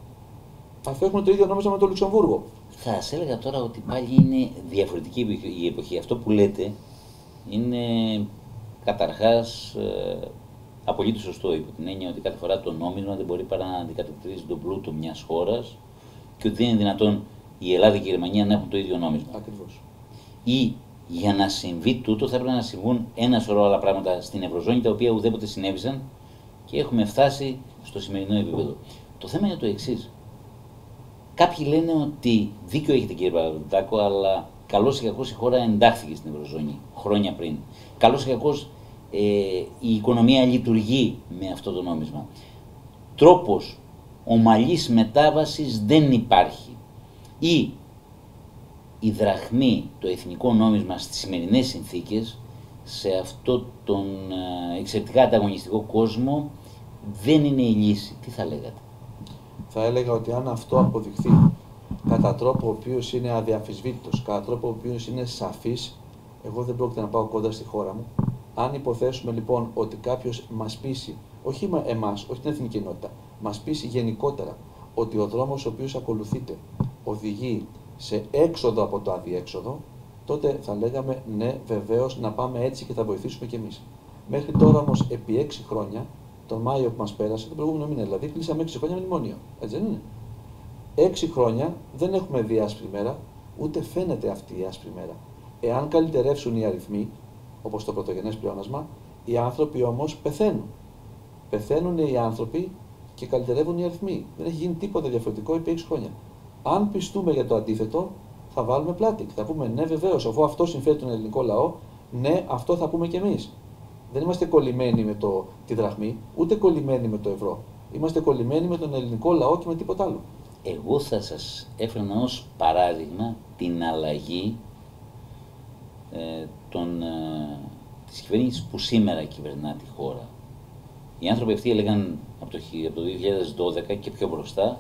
Αφού έχουμε το ίδιο νόμισμα με το Λουξεμβούργο. Θα σας έλεγα τώρα ότι πάλι είναι διαφορετική η εποχή. Αυτό που λέτε είναι καταρχάς ε, απολύτως σωστό, υπό την έννοια ότι κάθε φορά το νόμισμα δεν μπορεί παρά να αντικατοπτρίζει τον πλούτο μιας χώρας και ότι δεν είναι δυνατόν η Ελλάδα και η Γερμανία να έχουν το ίδιο νόμισμα. Ακριβώς. Ή για να συμβεί τούτο θα πρέπει να συμβούν ένα σωρό άλλα πράγματα στην Ευρωζώνη τα οποία ουδέποτε συνέβησαν και έχουμε φτάσει στο σημερινό επίπεδο. Το θέμα είναι το εξής. Κάποιοι λένε ότι δίκιο έχετε κύριε Παπαδάκο, αλλά καλώς ή κακώς η χώρα εντάχθηκε στην Ευρωζώνη χρόνια πριν. Καλώς ή κακώς ε, η οικονομία λειτουργεί με αυτό το νόμισμα. Τρόπος ομαλής μετάβασης δεν υπάρχει. Ή η δραχμή, το εθνικό νόμισμα στις σημερινές συνθήκες, σε αυτό τον εξαιρετικά ανταγωνιστικό κόσμο, δεν είναι η λύση. Τι θα λέγατε? Θα έλεγα ότι αν αυτό αποδειχθεί κατά τρόπο ο οποίος είναι αδιαφυσβήτητος, κατά τρόπο ο οποίος είναι σαφής, εγώ δεν πρόκειται να πάω κοντά στη χώρα μου. Αν υποθέσουμε λοιπόν ότι κάποιος μας πείσει, όχι εμάς, όχι την εθνική ενότητα, μας πείσει γενικότερα ότι ο δρόμος ο οποίος ακολουθείται οδηγεί σε έξοδο από το αδιέξοδο, τότε θα λέγαμε ναι, βεβαίως να πάμε έτσι και θα βοηθήσουμε κι εμείς. Μέχρι τώρα όμως, επί έξι χρόνια, τον Μάιο που μας πέρασε, τον προηγούμενο μήνα δηλαδή, κλείσαμε έξι χρόνια μνημόνιο. Έτσι δεν είναι? Έξι χρόνια δεν έχουμε δει άσπρη μέρα, ούτε φαίνεται αυτή η άσπρη μέρα. Εάν καλυτερεύσουν οι αριθμοί, όπως το πρωτογενές πλεόνασμα, οι άνθρωποι όμως πεθαίνουν. Πεθαίνουν οι άνθρωποι και καλυτερεύουν οι αριθμοί. Δεν έχει γίνει τίποτα διαφορετικό επί έξι χρόνια. Αν πιστούμε για το αντίθετο, θα βάλουμε πλάτη και θα πούμε ναι, βεβαίως, αφού αυτό συμφέρει τον ελληνικό λαό, ναι, αυτό θα πούμε κι εμείς. Δεν είμαστε κολλημένοι με το, τη δραχμή, ούτε κολλημένοι με το ευρώ. Είμαστε κολλημένοι με τον ελληνικό λαό και με τίποτα άλλο. Εγώ θα σας έφερνα ως παράδειγμα την αλλαγή ε, των, ε, της κυβέρνησης που σήμερα κυβερνά τη χώρα. Οι άνθρωποι αυτοί έλεγαν από το, από το δύο χιλιάδες δώδεκα και πιο μπροστά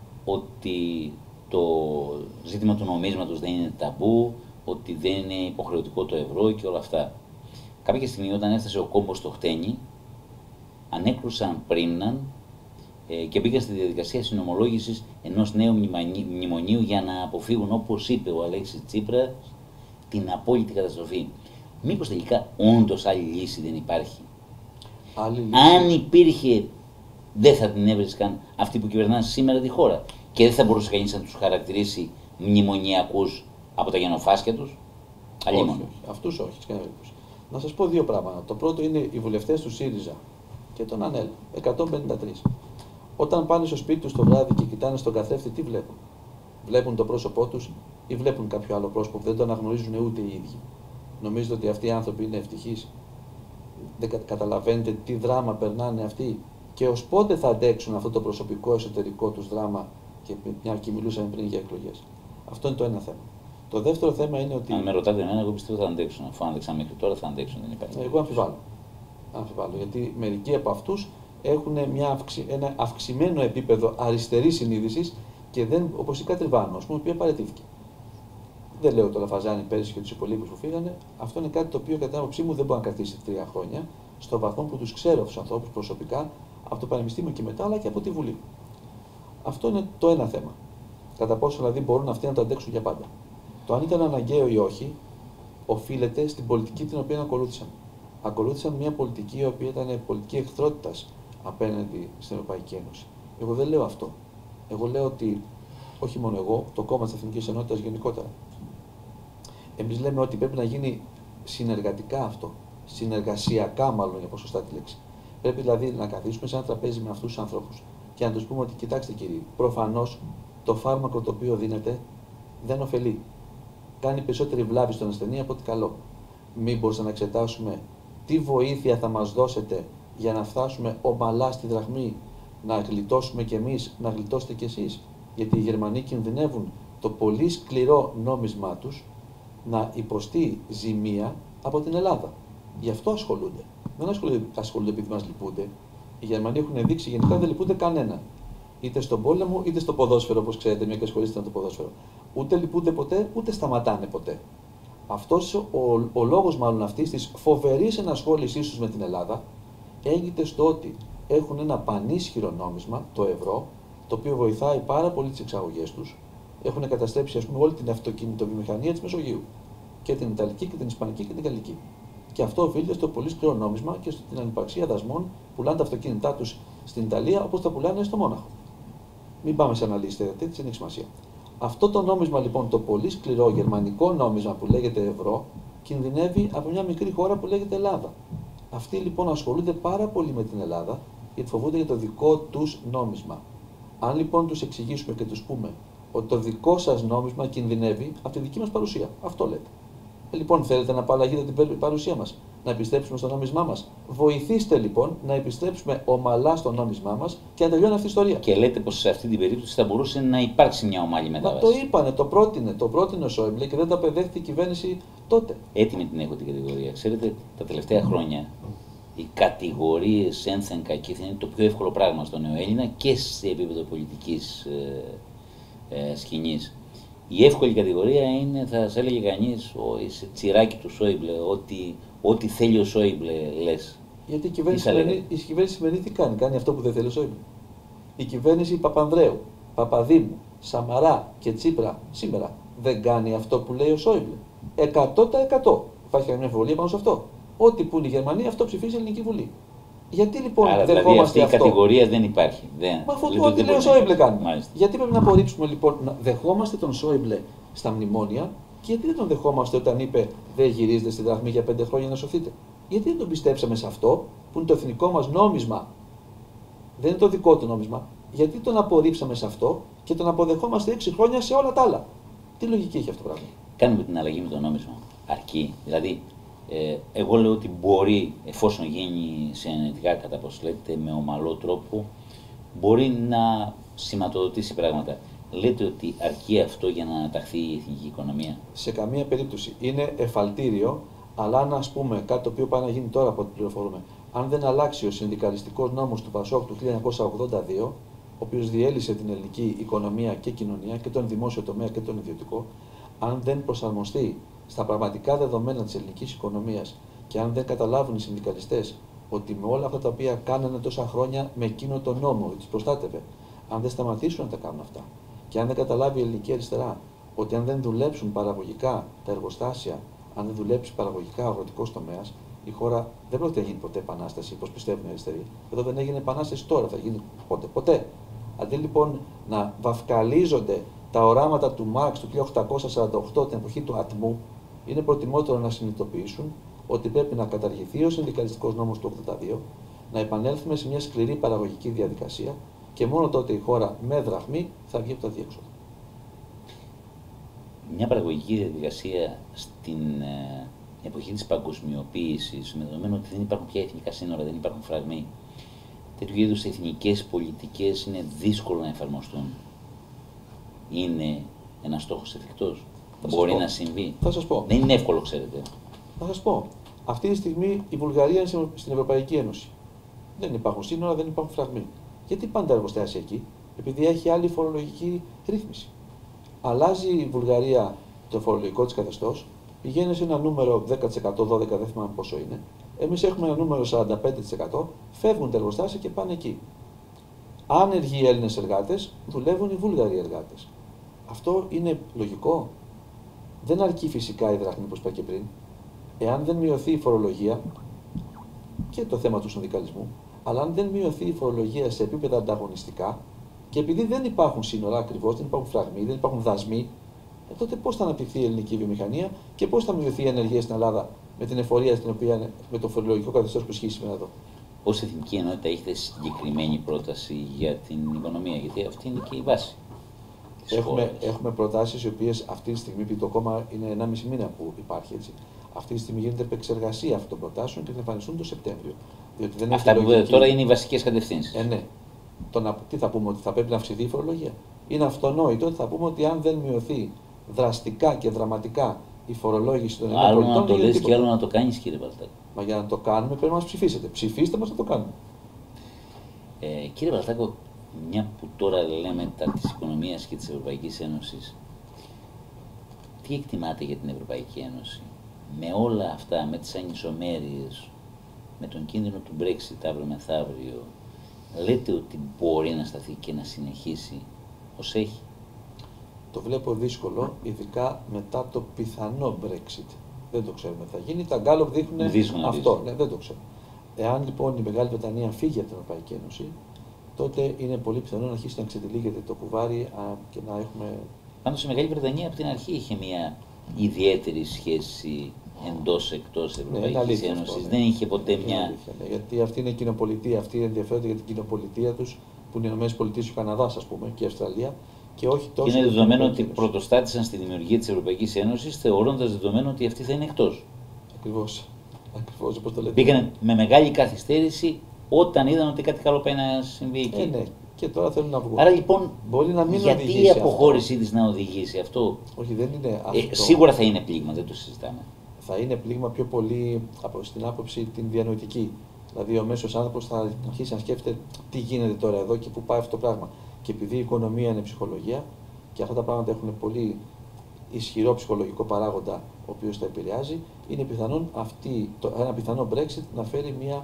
ότι το ζήτημα του νομίσματος δεν είναι ταμπού, ότι δεν είναι υποχρεωτικό το ευρώ και όλα αυτά. Κάποια στιγμή όταν έφτασε ο κόμπος στο χτένι, ανέκρουσαν πρίμναν ε, και μπήκαν στη διαδικασία συνομολόγησης ενός νέου μνημονίου για να αποφύγουν, όπως είπε ο Αλέξης Τσίπρας, την απόλυτη καταστροφή. Μήπως τελικά όντως άλλη λύση δεν υπάρχει? Άλλη λύση. Αν υπήρχε, δεν θα την έβρισκαν αυτοί που κυβερνάνε σήμερα τη χώρα και δεν θα μπορούσε κανείς να τους χαρακτηρίσει μνημονιακούς από τα γενοφάσκια τους. Όχι, όχι. Αυτούς όχι. Να σας πω δύο πράγματα. Το πρώτο είναι οι βουλευτές του ΣΥΡΙΖΑ και τον ΑΝΕΛ, εκατόν πενήντα τρία. Όταν πάνε στο σπίτι τους το βράδυ και κοιτάνε στον καθρέφτη, τι βλέπουν? Βλέπουν το πρόσωπό τους ή βλέπουν κάποιο άλλο πρόσωπο που δεν το αναγνωρίζουν ούτε οι ίδιοι? Νομίζετε ότι αυτοί οι άνθρωποι είναι ευτυχείς? Δεν καταλαβαίνετε τι δράμα περνάνε αυτοί και ως πότε θα αντέξουν αυτό το προσωπικό εσωτερικό τους δράμα, και μια και μιλούσαμε πριν για εκλογές. Αυτό είναι το ένα θέμα. Το δεύτερο θέμα είναι ότι. Αν με ρωτάτε εμένα, εγώ πιστεύω θα αντέξουν. Αφού αντέξαν μέχρι τώρα, θα αντέξουν. Δεν υπάρχει. Εγώ αμφιβάλλω. αμφιβάλλω. Γιατί μερικοί από αυτούς έχουν μια αυξη... ένα αυξημένο επίπεδο αριστερής συνείδησης και δεν, όπως η Κατριβάνο, ας πούμε, η οποία παραιτήθηκε. Δεν λέω το Λαφαζάνη πέρυσι και τους υπολείπους που φύγανε. Αυτό είναι κάτι το οποίο, κατά την άποψή μου, δεν μπορεί να κρατήσει τρία χρόνια, στο βαθμό που τους ξέρω τους ανθρώπους προσωπικά, από το Πανεπιστήμιο και μετά, αλλά και από τη Βουλή. Αυτό είναι το ένα θέμα. Κατά πόσο δηλαδή μπορούν αυτοί να το αντέξουν για πάντα. Το αν ήταν αναγκαίο ή όχι, οφείλεται στην πολιτική την οποία ακολούθησαν. Ακολούθησαν μια πολιτική η οποία ήταν πολιτική εχθρότητας απέναντι στην Ευρωπαϊκή Ένωση. Εγώ δεν λέω αυτό. Εγώ λέω ότι, όχι μόνο εγώ, το κόμμα της Εθνικής Ενότητας γενικότερα. Εμείς λέμε ότι πρέπει να γίνει συνεργατικά αυτό. Συνεργασιακά, μάλλον, για ποσοστά τη λέξη. Πρέπει δηλαδή να καθίσουμε σε ένα τραπέζι με αυτούς τους ανθρώπους και να τους πούμε ότι, κοιτάξτε κύριοι, προφανώς το φάρμακο το οποίο δίνεται δεν ωφελεί. Κάνει περισσότερη βλάβη στον ασθενή από ότι καλό. Μήπως να εξετάσουμε τι βοήθεια θα μας δώσετε για να φτάσουμε ομαλά στη δραχμή, να γλιτώσουμε κι εμείς, να γλιτώσετε κι εσείς? Γιατί οι Γερμανοί κινδυνεύουν το πολύ σκληρό νόμισμά τους να υποστεί ζημία από την Ελλάδα. Γι' αυτό ασχολούνται. Δεν ασχολούνται, ασχολούνται επειδή μας λυπούνται. Οι Γερμανοί έχουν δείξει γενικά δεν λυπούνται κανέναν. Είτε στον πόλεμο είτε στο ποδόσφαιρο, όπως ξέρετε, μια και ασχολείστε με το ποδόσφαιρο. Ούτε λυπούνται ποτέ, ούτε σταματάνε ποτέ. Αυτός ο, ο λόγος μάλλον αυτής της φοβερής ενασχόλησής τους με την Ελλάδα έγκυται στο ότι έχουν ένα πανίσχυρο νόμισμα, το ευρώ, το οποίο βοηθάει πάρα πολύ τις εξαγωγές τους. Έχουν καταστρέψει, ας πούμε, όλη την αυτοκινητοβιομηχανία της Μεσογείου. Και την Ιταλική και την Ισπανική και την Γαλλική. Και αυτό οφείλεται στο πολύ σκληρό νόμισμα και στην ανυπαρξία δασμών που πουλάνε τα αυτοκίνητά τους στην Ιταλία όπως τα πουλάνε στο Μόναχο. Μην πάμε σε αναλύσεις τέτοιες, δεν έχει σημασία. Αυτό το νόμισμα λοιπόν, το πολύ σκληρό γερμανικό νόμισμα που λέγεται ευρώ, κινδυνεύει από μια μικρή χώρα που λέγεται Ελλάδα. Αυτοί λοιπόν ασχολούνται πάρα πολύ με την Ελλάδα γιατί φοβούνται για το δικό τους νόμισμα. Αν λοιπόν τους εξηγήσουμε και τους πούμε ότι το δικό σας νόμισμα κινδυνεύει από τη δική μας παρουσία, αυτό λέτε. Ε, λοιπόν, θέλετε να απαλλαγείτε την παρουσία μας, να επιστρέψουμε στο νόμισμά μας? Βοηθήστε λοιπόν να επιστρέψουμε ομαλά στο νόμισμά μας και να τελειώνει αυτή η ιστορία. Και λέτε πως σε αυτή την περίπτωση θα μπορούσε να υπάρξει μια ομαλή μετάβαση. Μα το είπανε, το πρότεινε, το πρότεινε ο Σόιμπλε και δεν το απεδέχθηκε η κυβέρνηση τότε. Έτοιμη την έχω την κατηγορία. Ξέρετε, τα τελευταία χρόνια οι κατηγορίες ένθεν κακήθεν είναι το πιο εύκολο πράγμα στον νέο Έλληνα και σε επίπεδο πολιτικής ε, ε, σκηνής. Η εύκολη κατηγορία είναι, θα σας έλεγε κανείς, ο τσιράκι του Σόιμπλε, ότι ό,τι θέλει ο Σόιμπλε λες. Γιατί η κυβέρνηση, η κυβέρνηση σημερινή τι κάνει, κάνει αυτό που δεν θέλει ο Σόιμπλε. Η κυβέρνηση Παπανδρέου, Παπαδήμου, Σαμαρά και Τσίπρα σήμερα δεν κάνει αυτό που λέει ο Σόιμπλε. εκατό τοις εκατό. Υπάρχει καμία αμφιβολία πάνω σε αυτό. Ό,τι που είναι η Γερμανία, αυτό ψηφίζει η Ελληνική Βουλή. Γιατί λοιπόν Άρα, δεχόμαστε δηλαδή αυτή αυτό? η κατηγορία δεν υπάρχει. Δεν... Μα αυτό ό,τι λέει ο Σόιμπλε κάνει. Μάλιστα. Γιατί πρέπει να απορρίψουμε λοιπόν, να δεχόμαστε τον Σόιμπλε στα μνημόνια και γιατί δεν τον δεχόμαστε όταν είπε δεν γυρίζετε στη δραχμή για πέντε χρόνια να σωθείτε? Γιατί δεν τον πιστέψαμε σε αυτό που είναι το εθνικό μας νόμισμα? Δεν είναι το δικό του νόμισμα. Γιατί τον απορρίψαμε σε αυτό και τον αποδεχόμαστε έξι χρόνια σε όλα τα άλλα? Τι λογική έχει αυτό το πράγμα? Κάνουμε την αλλαγή με το νόμισμα. Αρκεί. Δηλαδή, Ε, εγώ λέω ότι μπορεί, εφόσον γίνει συνενετικά, κατά πώς λέτε, με ομαλό τρόπο, μπορεί να σηματοδοτήσει πράγματα. Λέτε ότι αρκεί αυτό για να αναταχθεί η εθνική οικονομία? Σε καμία περίπτωση. Είναι εφαλτήριο, αλλά αν ας πούμε κάτι το οποίο πάει να γίνει τώρα από ό,τι πληροφορούμε, αν δεν αλλάξει ο συνδικαλιστικός νόμος του Πασόκ του χίλια εννιακόσια ογδόντα δύο, ο οποίος διέλυσε την ελληνική οικονομία και κοινωνία και τον δημόσιο τομέα και τον ιδιωτικό, αν δεν προσαρμοστεί στα πραγματικά δεδομένα της ελληνικής οικονομίας και αν δεν καταλάβουν οι συνδικαλιστές ότι με όλα αυτά τα οποία κάνανε τόσα χρόνια με εκείνο τον νόμο που τους προστάτευε, αν δεν σταματήσουν να τα κάνουν αυτά και αν δεν καταλάβει η ελληνική αριστερά ότι αν δεν δουλέψουν παραγωγικά τα εργοστάσια, αν δεν δουλέψει παραγωγικά ο αγροτικός τομέας, η χώρα δεν πρόκειται να γίνει ποτέ επανάσταση, όπως πιστεύουν οι αριστεροί. Εδώ δεν έγινε επανάσταση τώρα, θα γίνει πότε, ποτέ. Αντί λοιπόν να βαφκαλίζονται τα οράματα του Μάρξ του χίλια οκτακόσια σαράντα οκτώ, την εποχή του ατμού, είναι προτιμότερο να συνειδητοποιήσουν ότι πρέπει να καταργηθεί ο συνδικαλιστικός νόμος του ογδόντα δύο, να επανέλθουμε σε μια σκληρή παραγωγική διαδικασία και μόνο τότε η χώρα με δραχμή θα βγει από τα διέξοδα. Μια παραγωγική διαδικασία στην ε, εποχή της παγκοσμιοποίησης, με δεδομένο ότι δεν υπάρχουν πια εθνικά σύνορα, δεν υπάρχουν φραγμοί, τέτοιου είδους εθνικές πολιτικές είναι δύσκολο να εφαρμοστούν. Είναι ένας στόχος εφικτός? Μπορεί να συμβεί? Θα σας πω. Δεν είναι εύκολο, ξέρετε. Θα σας πω. Αυτή τη στιγμή η Βουλγαρία είναι στην Ευρωπαϊκή Ένωση. Δεν υπάρχουν σύνορα, δεν υπάρχουν φραγμοί. Γιατί πάνε τα εργοστάσια εκεί? Επειδή έχει άλλη φορολογική ρύθμιση. Αλλάζει η Βουλγαρία το φορολογικό της καθεστώς, πηγαίνει σε ένα νούμερο δέκα τοις εκατό, δώδεκα τοις εκατό, δεν θυμάμαι πόσο είναι. Εμείς έχουμε ένα νούμερο σαράντα πέντε τοις εκατό, φεύγουν τα εργοστάσια και πάνε εκεί. Άνεργοι οι Έλληνες εργάτες, δουλεύουν οι Βούλγαροι εργάτες. Αυτό είναι λογικό? Δεν αρκεί φυσικά η δραχμή, όπως είπα και πριν. Εάν δεν μειωθεί η φορολογία, και το θέμα του συνδικαλισμού, αλλά αν δεν μειωθεί η φορολογία σε επίπεδα ανταγωνιστικά, και επειδή δεν υπάρχουν σύνορα ακριβώς, δεν υπάρχουν φραγμοί, δεν υπάρχουν δασμοί, ε, τότε πώς θα αναπτυχθεί η ελληνική βιομηχανία και πώς θα μειωθεί η ενεργεία στην Ελλάδα με την εφορία στην οποία, με το φορολογικό καθεστώς που ισχύει σήμερα εδώ? Ως Εθνική Ενότητα έχετε συγκεκριμένη πρόταση για την οικονομία? Γιατί αυτή είναι και η βάση. Έχουμε, έχουμε προτάσεις οι οποίες αυτή τη στιγμή, επειδή το κόμμα είναι ενάμιση μήνα που υπάρχει έτσι, αυτή τη στιγμή γίνεται επεξεργασία αυτών των προτάσεων και θα εμφανιστούν το Σεπτέμβριο. Διότι δεν Αυτά που λογική... τώρα είναι οι βασικές κατευθύνσεις. Ε, ναι. Το να, τι θα πούμε, ότι θα πρέπει να αυξηθεί η φορολογία? Είναι αυτονόητο ότι θα πούμε ότι αν δεν μειωθεί δραστικά και δραματικά η φορολόγηση των ελληνικών πολιτών. Άλλο να το λες τίποτα. Και άλλο να το κάνεις, κύριε Βαλτάκο. Μα για να το κάνουμε πρέπει να μας ψηφίσετε. Ψηφίστε μας να το κάνουμε. Ε, κύριε Βαλτάκο, μια που τώρα λέμε τα της οικονομίας και της Ευρωπαϊκής Ένωσης, τι εκτιμάτε για την Ευρωπαϊκή Ένωση? Με όλα αυτά, με τις ανισομέρειες, με τον κίνδυνο του Brexit αύριο μεθαύριο, λέτε ότι μπορεί να σταθεί και να συνεχίσει ως έχει? Το βλέπω δύσκολο, ειδικά μετά το πιθανό Brexit. Δεν το ξέρουμε τι θα γίνει. Τα Γκάλοπ δείχνουν δύσκολο, αυτό. Ναι, δεν το ξέρω. Εάν λοιπόν η Μεγάλη Βρετανία φύγει από την Ευρωπαϊκή Ένωση, τότε είναι πολύ πιθανό να αρχίσει να ξετυλίγεται το κουβάρι α, και να έχουμε. Πάντως η Μεγάλη Βρετανία από την αρχή είχε μια ιδιαίτερη σχέση εντός-εκτός Ευρωπαϊκής ναι, Ένωσης. Ναι. Δεν είχε ποτέ είναι μια. Αλήθεια, ναι. Γιατί αυτή είναι η κοινοπολιτεία, αυτή ενδιαφέρονται για την κοινοπολιτεία τους, που είναι οι Ηνωμένες Πολιτείες και ο Καναδάς, ας πούμε, και η Αυστραλία. Και, όχι τόσο και είναι δεδομένο ότι πρωτοστάτησαν στη δημιουργία της Ευρωπαϊκής Ένωσης, θεωρώντας δεδομένο ότι αυτή θα είναι εκτός. Ακριβώς. Ακριβώς, όπως το λέτε. Πήγανε με μεγάλη καθυστέρηση όταν είδαν ότι κάτι καλό πάει να συμβεί εκεί. Ε, ναι. Και τώρα θέλουν να βγουν. Άρα λοιπόν, μπορεί να μην γιατί η αποχώρησή της να οδηγήσει αυτό? Όχι, δεν είναι αυτό. Ε, σίγουρα θα είναι πλήγμα, δεν το συζητάμε. Θα είναι πλήγμα πιο πολύ από στην άποψη την διανοητική. Δηλαδή, ο μέσος άνθρωπος θα αρχίσει να σκέφτεται τι γίνεται τώρα εδώ και πού πάει αυτό το πράγμα. Και επειδή η οικονομία είναι ψυχολογία και αυτά τα πράγματα έχουν πολύ ισχυρό ψυχολογικό παράγοντα, ο οποίος τα επηρεάζει, είναι πιθανόν αυτή, το, ένα πιθανό Brexit να φέρει μια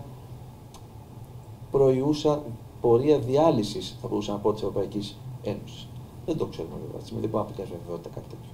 προϊούσα πορεία διάλυσης, θα μπορούσα να πω, της Ευρωπαϊκής Ένωσης. Δεν το ξέρουμε βέβαια. Δεν μπορούμε να πει κανείς βεβαιότητα κάτι τέτοιο.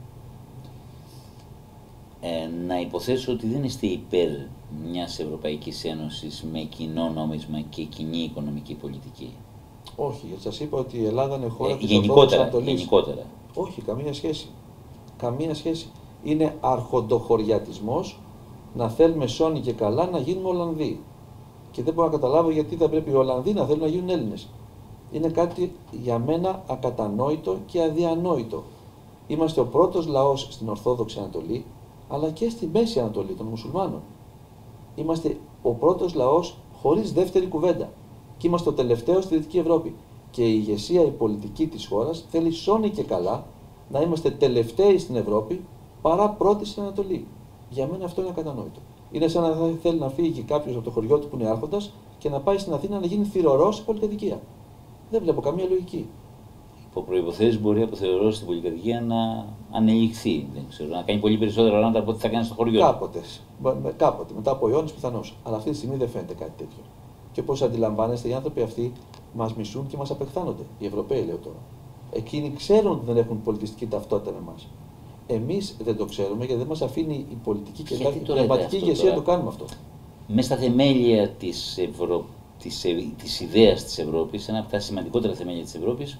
Ε, να υποθέσω ότι δεν είστε υπέρ μιας Ευρωπαϊκής Ένωσης με κοινό νόμισμα και κοινή οικονομική πολιτική. Όχι, γιατί σας είπα ότι η Ελλάδα είναι χώρα ε, της γενικότερα, Ανατολής. γενικότερα. Όχι, καμία σχέση. Καμία σχέση. Είναι αρχοντοχωριατισμός να θέλουμε σώνει και καλά να γίνουμε Ολλανδοί. Και δεν μπορώ να καταλάβω γιατί θα πρέπει οι Ολλανδοί να θέλουν να γίνουν Έλληνες. Είναι κάτι για μένα ακατανόητο και αδιανόητο. Είμαστε ο πρώτος λαός στην Ορθόδοξη Ανατολή, αλλά και στη Μέση Ανατολή των μουσουλμάνων. Είμαστε ο πρώτος λαός χωρίς δεύτερη κουβέντα και είμαστε ο τελευταίος στη Δυτική Ευρώπη. Και η ηγεσία, η πολιτική της χώρας θέλει σώνει και καλά να είμαστε τελευταίοι στην Ευρώπη παρά πρώτοι στην Ανατολή. Για μένα αυτό είναι ακατανόητο. Είναι σαν να θέλει να φύγει κάποιος από το χωριό του που είναι άρχοντας και να πάει στην Αθήνα να γίνει θηρορός σε πολυκατοικία. Δεν βλέπω καμία λογική. Υπό προϋποθέσεις μπορεί από θηρορός στην πολυκατοικία να ανελιχθεί. Δεν ξέρω, να κάνει πολύ περισσότερα πράγματα από ό,τι θα κάνει στο χωριό. Κάποτε, με, κάποτε, μετά από αιώνες πιθανώς. Αλλά αυτή τη στιγμή δεν φαίνεται κάτι τέτοιο. Και όπως αντιλαμβάνεστε, οι άνθρωποι αυτοί μας μισούν και μας απεχθάνονται. Οι Ευρωπαίοι, λέω τώρα. Εκείνοι ξέρουν ότι δεν έχουν πολιτιστική ταυτότητα με εμάς. Εμείς δεν το ξέρουμε γιατί δεν μας αφήνει η πολιτική και η πνευματική ηγεσία να το κάνουμε αυτό. Μέσα στα θεμέλια της, Ευρω... της, ε... της ιδέας της Ευρώπης, ένα από τα σημαντικότερα θεμέλια της Ευρώπης,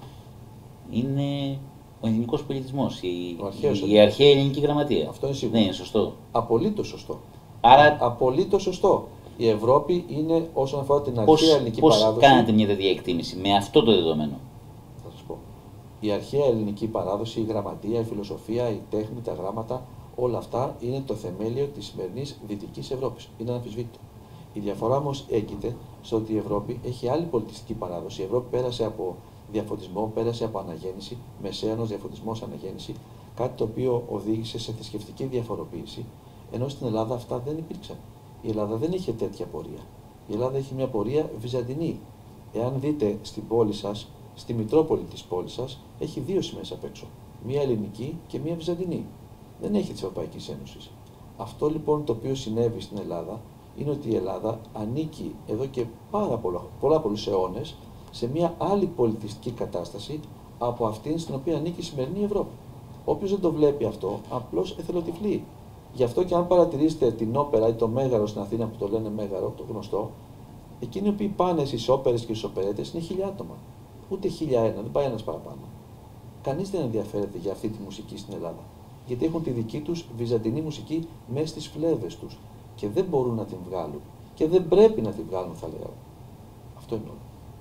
είναι ο ελληνικός πολιτισμός, η, η, η αρχαία ελληνική γραμματεία. Αυτό είναι σίγουρο. Ναι, είναι σωστό. Απολύτως σωστό. Άρα... Απολύτως σωστό. Η Ευρώπη είναι όσον αφορά την πώς, αρχαία ελληνική πώς παράδοση. Πώς κάνετε μια τέτοια εκτίμηση με αυτό το δεδομένο? Θα σας πω. Η αρχαία ελληνική παράδοση, η γραμματεία, η φιλοσοφία, η τέχνη, τα γράμματα, όλα αυτά είναι το θεμέλιο της σημερινής Δυτικής Ευρώπης. Είναι αναμφισβήτητο. Η διαφορά όμως έγκυται στο ότι η Ευρώπη έχει άλλη πολιτιστική παράδοση. Η Ευρώπη πέρασε από διαφωτισμό, πέρασε από αναγέννηση, μεσαίωνος διαφωτισμός, αναγέννηση, κάτι το οποίο οδήγησε σε θρησκευτική διαφοροποίηση, ενώ στην Ελλάδα αυτά δεν υπήρξαν. Η Ελλάδα δεν είχε τέτοια πορεία. Η Ελλάδα έχει μια πορεία βυζαντινή. Εάν δείτε στην πόλη σας, στη Μητρόπολη της πόλης σας, έχει δύο σημαίες απ' έξω. Μία ελληνική και μία βυζαντινή. Δεν έχει της Ευρωπαϊκής Ένωσης. Αυτό λοιπόν το οποίο συνέβη στην Ελλάδα είναι ότι η Ελλάδα ανήκει εδώ και πάρα πολλά, πολλά πολλούς αιώνες σε μια άλλη πολιτιστική κατάσταση από αυτήν στην οποία ανήκει η σημερινή Ευρώπη. Όποιος δεν το βλέπει αυτό, απλώς εθελοτυφλεί. Γι' αυτό και αν παρατηρήσετε την όπερα ή το Μέγαρο στην Αθήνα που το λένε Μέγαρο, το γνωστό, εκείνοι οι οποίοι πάνε στις όπερες και στις οπερέτες είναι χίλια άτομα. Ούτε χίλια ένα, δεν πάει ένας παραπάνω. Κανείς δεν ενδιαφέρεται για αυτή τη μουσική στην Ελλάδα. Γιατί έχουν τη δική τους βυζαντινή μουσική μέσα στις φλέβες τους και δεν μπορούν να την βγάλουν. Και δεν πρέπει να την βγάλουν, θα λέω. Αυτό είναι όλο.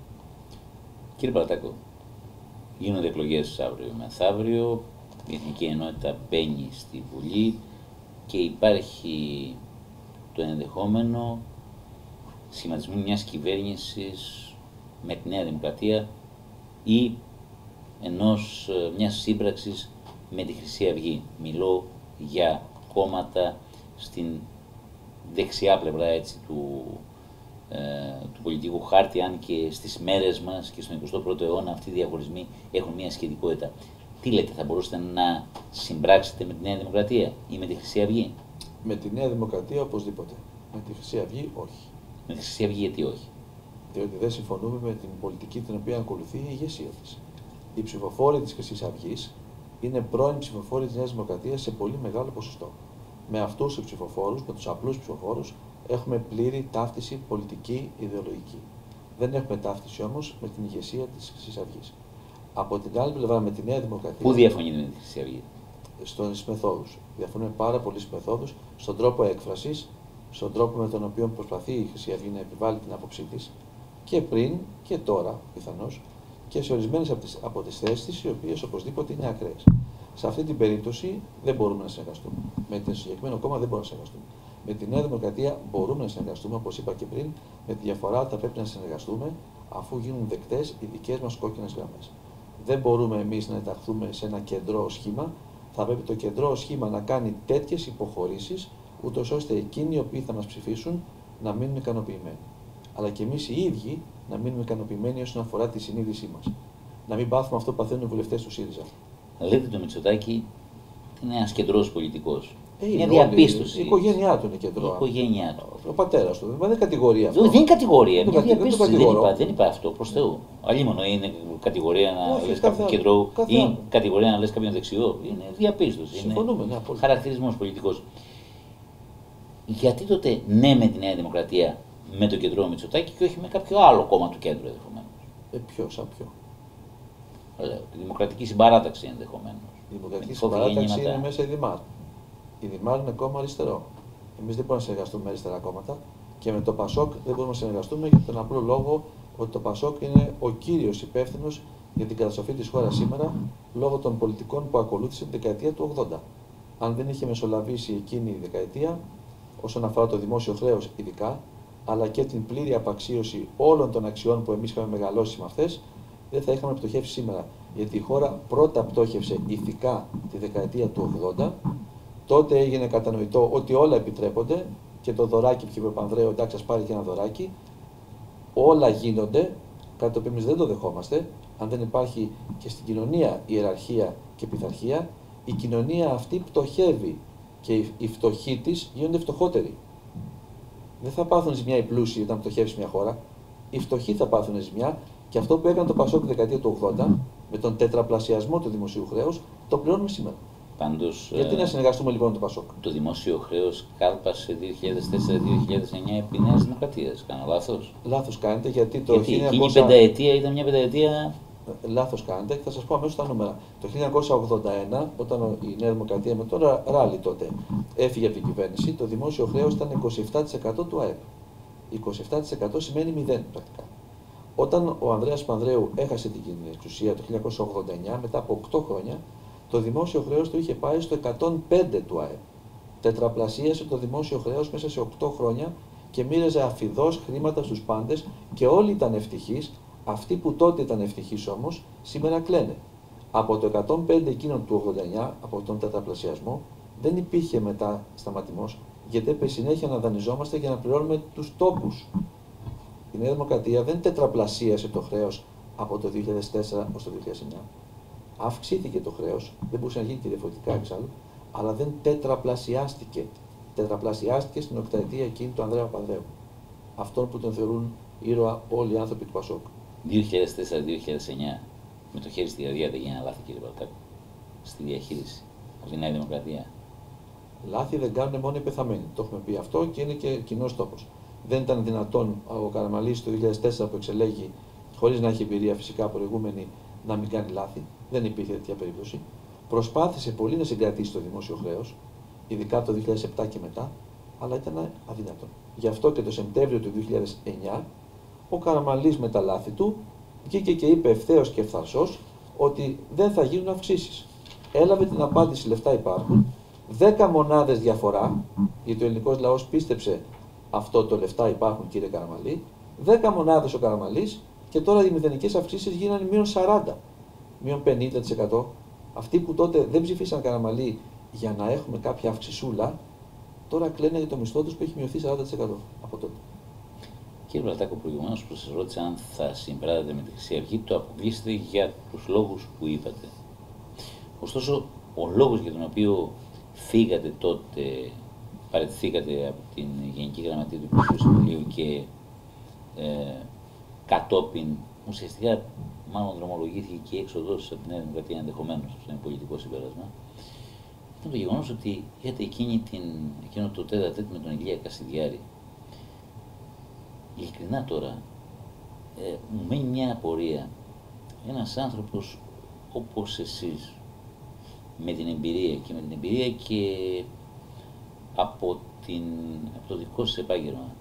Κύριε Παλατάκο, γίνονται εκλογές αύριο μεθαύριο, η Εθνική Ενότητα μπαίνει στη Βουλή και υπάρχει το ενδεχόμενο σχηματισμού μιας κυβέρνησης με τη Νέα Δημοκρατία ή ενός, μιας σύμπραξης με τη Χρυσή Αυγή. Μιλώ για κόμματα στην δεξιά πλευρά έτσι, του, ε, του πολιτικού χάρτη, αν και στις μέρες μας και στον εικοστό πρώτο αιώνα αυτοί οι διαχωρισμοί έχουν μια σχετικότητα. Τι λέτε, θα μπορούσατε να συμπράξετε με τη Νέα Δημοκρατία ή με τη Χρυσή Αυγή? Με τη Νέα Δημοκρατία οπωσδήποτε. Με τη Χρυσή Αυγή όχι. Με τη Χρυσή Αυγή γιατί όχι? Διότι δεν συμφωνούμε με την πολιτική την οποία ακολουθεί η ηγεσία της. Οι ψηφοφόροι της Χρυσής Αυγής είναι πρώην ψηφοφόροι της Νέας Δημοκρατίας σε πολύ μεγάλο ποσοστό. Με αυτούς τους ψηφοφόρους, με τους απλούς ψηφοφόρους, έχουμε πλήρη ταύτιση πολιτική, ιδεολογική. Δεν έχουμε ταύτιση όμως με την ηγεσία της Χρυσής Αυγής. Από την άλλη πλευρά, με τη Νέα Δημοκρατία. Πού διαφωνείτε με τη Χρυσή Αυγή? Στις μεθόδους. Διαφωνούμε πάρα πολύ στις μεθόδους, στον τρόπο έκφρασης, στον τρόπο με τον οποίο προσπαθεί η Χρυσή Αυγή να επιβάλλει την άποψή της και πριν και τώρα πιθανώς και σε ορισμένες από τις, από τις θέσεις της, οι οποίες οπωσδήποτε είναι ακραίες. Σε αυτή την περίπτωση δεν μπορούμε να συνεργαστούμε. Με το συγκεκριμένο κόμμα δεν μπορούμε να συνεργαστούμε. Με τη Νέα Δημοκρατία μπορούμε να συνεργαστούμε, όπως είπα και πριν, με τη διαφορά ότι θα πρέπει να συνεργαστούμε αφού γίνουν δεκτές οι δικές μας κόκκινες γραμμές. Δεν μπορούμε εμείς να ενταχθούμε σε ένα κεντρό σχήμα. Θα πρέπει το κεντρό σχήμα να κάνει τέτοιες υποχωρήσεις, ούτως ώστε εκείνοι οι οποίοι θα μας ψηφίσουν να μείνουν ικανοποιημένοι. Αλλά και εμείς οι ίδιοι να μείνουμε ικανοποιημένοι όσον αφορά τη συνείδησή μας. Να μην πάθουμε αυτό που παθαίνουν οι βουλευτές του ΣΥΡΙΖΑ. Λέτε το Μητσοτάκη είναι ένας κεντρός πολιτικός. Ε, μια διαπίστωση. Η οικογένειά του είναι κεντρό. Η οικογένειά του. Ο πατέρας του. Δεν είναι κατηγορία αυτό. Δεν είναι κατηγορία. Δεν, Μια δεν, διαπίστωση. δεν, Δεν είπα, δεν είπα αυτό προς Θεού. Αλλήμωνο είναι κατηγορία να λες κάποιον κεντρό ή κατηγορία να λες κάποιον δεξιό. Είναι διαπίστωση. Συμφωνούμε, είναι ναι, χαρακτηρισμός πολιτικός. Γιατί τότε ναι με τη Νέα Δημοκρατία, με το κεντρό Μητσοτάκη και όχι με κάποιο άλλο κόμμα του κέντρου ενδεχομένως? Ε, ποιο, σαν ποιο? Λέω, τη Δημοκρατική Συμπαράταξη ενδεχομένως. Η Δημοκρατική Συμπαράταξη είναι μέσα η Δημάρ. Η Δημάρ είναι κόμμα αριστερό. Εμείς δεν μπορούμε να συνεργαστούμε με αριστερά κόμματα και με το ΠΑΣΟΚ δεν μπορούμε να συνεργαστούμε για τον απλό λόγο ότι το ΠΑΣΟΚ είναι ο κύριος υπεύθυνος για την καταστροφή της χώρας σήμερα λόγω των πολιτικών που ακολούθησε τη δεκαετία του ογδόντα. αν δεν είχε μεσολαβήσει εκείνη η δεκαετία, όσον αφορά το δημόσιο χρέος ειδικά, αλλά και την πλήρη απαξίωση όλων των αξιών που εμείς είχαμε μεγαλώσει με αυτές, δεν θα είχαμε πτωχεύσει σήμερα. Γιατί η χώρα πρώτα πτώχευσε ηθικά τη δεκαετία του ογδόντα, τότε έγινε κατανοητό ότι όλα επιτρέπονται και το δωράκι που είπε ο Παπανδρέου, εντάξει, ας πάρει και ένα δωράκι, όλα γίνονται, κάτι το οποίο εμείς δεν το δεχόμαστε. Αν δεν υπάρχει και στην κοινωνία ιεραρχία και πειθαρχία, η κοινωνία αυτή πτωχεύει και οι φτωχοί της γίνονται φτωχότεροι. Δεν θα πάθουν ζημιά οι πλούσιοι όταν πτωχεύσει μια χώρα. Οι φτωχοί θα πάθουν ζημιά και αυτό που έκανε το Πασόκ τη δεκαετία του ογδόντα με τον τετραπλασιασμό του δημοσίου χρέους το πληρώνουμε σήμερα. Πάντως, Γιατί ε, να συνεργαστούμε λοιπόν με το Πασόκ. Το δημόσιο χρέος κάλπασε δύο χιλιάδες τέσσερα δύο χιλιάδες εννιά επί Νέας Δημοκρατίας. Κάνω λάθος? Λάθος κάνετε, γιατί το Γιατί χίλια εκείνη εννιακόσια... η πενταετία ήταν μια πενταετία. Λάθος κάνετε και θα σας πω αμέσως τα νούμερα. Το χίλια εννιακόσια ογδόντα ένα, όταν η Νέα Δημοκρατία με τον Ράλι τότε έφυγε από την κυβέρνηση, το δημόσιο χρέος ήταν είκοσι επτά τοις εκατό του ΑΕΠ. είκοσι επτά τοις εκατό σημαίνει μηδέν πρακτικά. Όταν ο Ανδρέας Παπανδρέου έχασε την εξουσία το χίλια εννιακόσια ογδόντα εννιά, μετά από οκτώ χρόνια, το δημόσιο χρέος του είχε πάει στο εκατόν πέντε του ΑΕΠ. Τετραπλασίασε το δημόσιο χρέος μέσα σε οκτώ χρόνια και μοίραζε αφιδώς χρήματα στους πάντες και όλοι ήταν ευτυχείς. Αυτοί που τότε ήταν ευτυχείς όμως, σήμερα κλαίνε. Από το εκατόν πέντε εκείνον του ογδόντα εννιά, από τον τετραπλασιασμό, δεν υπήρχε μετά σταματημός, γιατί έπρεπε συνέχεια να δανειζόμαστε για να πληρώνουμε τους τόκους. Η Νέα Δημοκρατία δεν τετραπλασίασε το χρέος από το δύο χιλιάδες τέσσερα ως το δύο χιλιάδες εννιά. Αυξήθηκε το χρέος, δεν μπορούσε να γίνει και διαφορετικά εξάλλου, αλλά δεν τετραπλασιάστηκε. Τετραπλασιάστηκε στην οκταετία εκείνη του Ανδρέα Παπανδρέου. Αυτόν που τον θεωρούν ήρωα όλοι οι άνθρωποι του Πασόκ. δύο χιλιάδες τέσσερα δύο χιλιάδες εννιά, με το χέρι στη καρδιά δεν γίνανε λάθη, κύριε Παλτάκο, στη διαχείριση από τη Νέα Δημοκρατία. Λάθη δεν κάνουν μόνο οι πεθαμένοι. Το έχουμε πει αυτό και είναι και κοινός τόπος. Δεν ήταν δυνατόν ο Καραμαλής το δύο χιλιάδες τέσσερα που εξελέγει, χωρίς να έχει εμπειρία φυσικά προηγούμενη, να μην κάνει λάθη. Δεν υπήρχε τέτοια περίπτωση. Προσπάθησε πολύ να συγκρατήσει το δημόσιο χρέος, ειδικά από το δύο χιλιάδες επτά και μετά, αλλά ήταν αδύνατο. Γι' αυτό και το Σεπτέμβριο του δύο χιλιάδες εννιά ο Καραμαλής με τα λάθη του βγήκε και είπε ευθέως και ευθαρσώς ότι δεν θα γίνουν αυξήσεις. Έλαβε την απάντηση, λεφτά υπάρχουν, δέκα μονάδες διαφορά, γιατί ο ελληνικός λαός πίστεψε αυτό το λεφτά υπάρχουν, κύριε Καραμαλή, δέκα μονάδες ο Καραμαλής και τώρα οι μηδενικές αυξήσεις γίνανε μείον σαράντα, μείον πενήντα τοις εκατό. Αυτοί που τότε δεν ψηφίσαν Καραμαλή για να έχουμε κάποια αυξησούλα, τώρα κλαίνε για το μισθό τους που έχει μειωθεί σαράντα τοις εκατό από τότε. Κύριε Πλατάκο, προηγουμένως που σας ρώτησα αν θα συμπράτατε με τη Χρυσή Αυγή, το αποκλείσετε για τους λόγους που είπατε. Ωστόσο, ο λόγος για τον οποίο φύγατε τότε, παραιτηθήκατε από την Γενική Γραμματεία του Υπουργείου Συμβουλίου και ε, κατόπιν ουσιαστικά μάλλον δρομολογήθηκε και η έξοδος από τη Νέα Δημοκρατία ενδεχομένως, αυτό είναι πολιτικό συμπέρασμα, ήταν το γεγονός ότι είχατε εκείνη την, εκείνο το τέτα τέτ με τον Ηλία Κασιδιάρη. Ειλικρινά τώρα, ε, μου μένει μια απορία. Ένας άνθρωπος όπως εσείς, με την εμπειρία και με την εμπειρία και από, την, από το δικό σας επάγγελμα,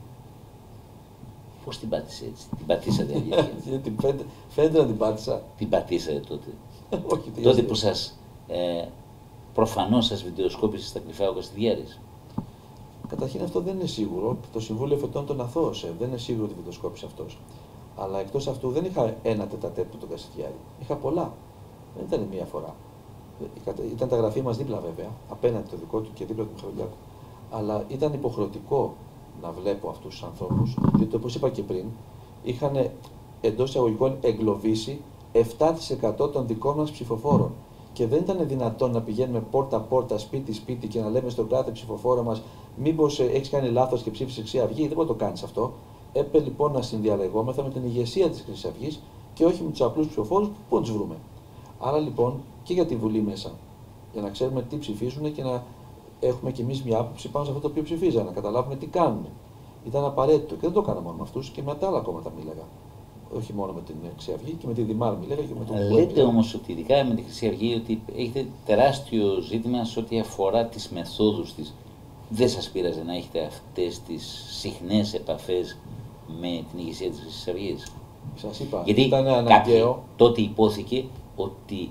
πώς την πάτησε έτσι, την πατήσατε αλήθεια? Γιατί φαίνεται, φαίνεται να την πάτησα. Την πατήσατε τότε. Όχι, τότε που σας, ε, προφανώς σας βιντεοσκόπησε στα κρυφά ο Κασιδιάρης. Καταρχήν αυτό δεν είναι σίγουρο. Το Συμβούλιο Φετών τον αθώωσε. Δεν είναι σίγουρο ότι βιντεοσκόπησε αυτός. Αλλά εκτός αυτού δεν είχα ένα τετατέτ με τον Κασιδιάρη. Είχα πολλά. Δεν ήταν μία φορά. Ήταν τα γραφεία μας δίπλα βέβαια, απέναντι το δικό του και δίπλα του Μιχαηλιάκου. Αλλά ήταν υποχρεωτικό να βλέπω αυτούς τους ανθρώπους, διότι όπως είπα και πριν, είχαν εντός εισαγωγικών εγκλωβίσει επτά τοις εκατό των δικών μας ψηφοφόρων. Και δεν ήταν δυνατόν να πηγαίνουμε πόρτα-πόρτα, σπίτι-σπίτι και να λέμε στον κάθε ψηφοφόρο μας μήπως έχεις κάνει λάθος και ψήφισες Χρυσή Αυγή. Δεν μπορεί να το κάνεις αυτό. Έπρεπε λοιπόν να συνδιαλεγόμεθα με την ηγεσία της Χρυσής Αυγής και όχι με τους απλούς ψηφοφόρους που πού τους βρούμε. Άρα λοιπόν και για τη Βουλή μέσα, για να ξέρουμε τι ψηφίζουν και να έχουμε κι εμείς μια άποψη πάνω σε αυτό το οποίο ψηφίζανε, να καταλάβουμε τι κάνουν. Ήταν απαραίτητο και δεν το έκανα μόνο με αυτούς και με τα άλλα κόμματα μίλαγα. Όχι μόνο με την Χρυσή Αυγή και με τη Δημάρ μίλαγα και με τον Λέτε όμως ότι ειδικά με τη Χρυσή Αυγή ότι έχετε τεράστιο ζήτημα σε ό,τι αφορά τις μεθόδους της. Δεν σας πείραζε να έχετε αυτές τις συχνές επαφές με την ηγεσία της Χρυσής Αυγής? Σας είπα, γιατί ήταν αναγκαίο. Τότε υπόθηκε ότι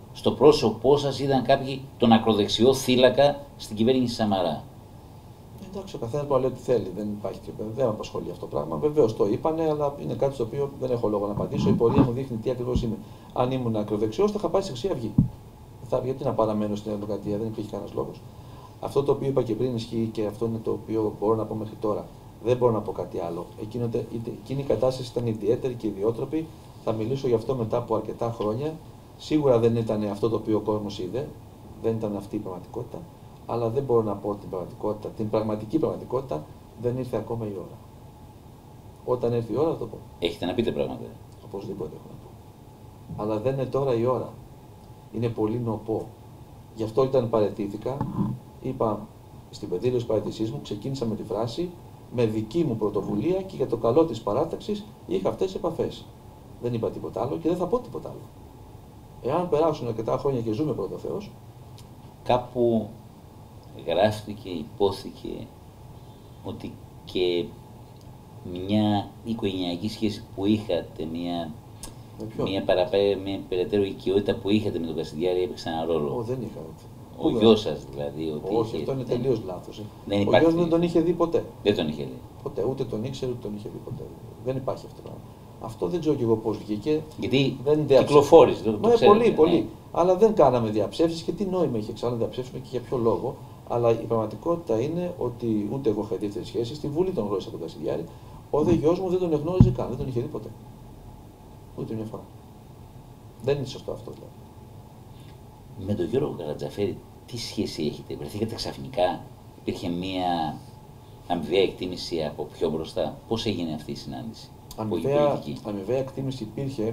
στο πρόσωπό σας είδαν κάποιοι τον ακροδεξιό θύλακα στην κυβέρνηση Σαμαρά? Εντάξει, ο καθένα μπορεί να λέει ό,τι θέλει. Δεν υπάρχει και δεν με απασχολεί αυτό το πράγμα. Βεβαίω το είπανε, αλλά είναι κάτι στο οποίο δεν έχω λόγο να απαντήσω. Η πορεία μου δείχνει τι ακριβώ είμαι. Αν ήμουν ακροδεξιό, θα είχα πάει στη Χρυσή Αυγή. Θα, γιατί να παραμένω στην Δημοκρατία, δεν υπήρχε κανένα λόγο. Αυτό το οποίο είπα και πριν ισχύει και αυτό είναι το οποίο μπορώ να πω μέχρι τώρα. Δεν μπορώ να πω κάτι άλλο. Εκείνο, είτε, εκείνη η κατάσταση ήταν ιδιαίτερη και ιδιότροπη. Θα μιλήσω γι' αυτό μετά από αρκετά χρόνια. Σίγουρα δεν ήταν αυτό το οποίο ο κόσμο είδε. Δεν ήταν αυτή η πραγματικότητα. Αλλά δεν μπορώ να πω την πραγματικότητα, την πραγματική πραγματικότητα, δεν ήρθε ακόμα η ώρα. Όταν έρθει η ώρα θα το πω. Έχετε να πείτε πράγματα? Οπωσδήποτε έχω να πω. Αλλά δεν είναι τώρα η ώρα. Είναι πολύ νοπό. Γι' αυτό όταν παραιτήθηκα, είπα στην πεδήλωση παραιτησής μου, ξεκίνησα με τη φράση, με δική μου πρωτοβουλία και για το καλό της παράταξης είχα αυτές τις επαφές. Δεν είπα τίποτα άλλο και δεν θα πω τίποτα άλλο. Εάν περάσουν αρκετά χρόνια και ζούμε πρώτα Θεός. Κάπου γράφτηκε, υπόθηκε ότι και μια οικογενειακή σχέση που είχατε, μια, μια, παραπέ, μια περαιτέρω οικειότητα που είχατε με τον Κασιδιάρη έπαιξε ένα ρόλο. Ω, δεν είχα. Ο γιος σας δηλαδή. Ότι όχι, είχε, αυτό είναι δεν... τελείως λάθος. Ε. Δεν ο γιος δεν τον είχε δει ποτέ. Δεν τον είχε δει. Ποτέ, ούτε τον ήξερε, ούτε τον είχε δει ποτέ. Δεν υπάρχει αυτό το πράγμα. Αυτό δεν ξέρω κι εγώ πώς βγήκε. Γιατί δεν κυκλοφόρησε. Το, το ναι, ξέρετε, πολύ, πολύ. Ναι. Αλλά δεν κάναμε διαψεύσεις και τι νόημα είχε εξάλλου να διαψεύσουμε και για ποιο λόγο. Αλλά η πραγματικότητα είναι ότι ούτε εγώ είχα δεύτερη σχέση. Στη Βουλή τον γνώρισα τον Κασιδιάρη. Ο δε γιος μου δεν τον εγνώριζε καν, δεν τον είχε δει ποτέ. Ούτε μια φορά. Δεν είναι σωστό αυτό δηλαδή. Με τον Γιώργο Καρατζαφέρη, τι σχέση έχετε? Βρεθήκατε ξαφνικά? Υπήρχε μια αμοιβαία εκτίμηση από πιο μπροστά? Πώς έγινε αυτή η συνάντηση? Αμοιβαία, αμοιβαία εκτίμηση υπήρχε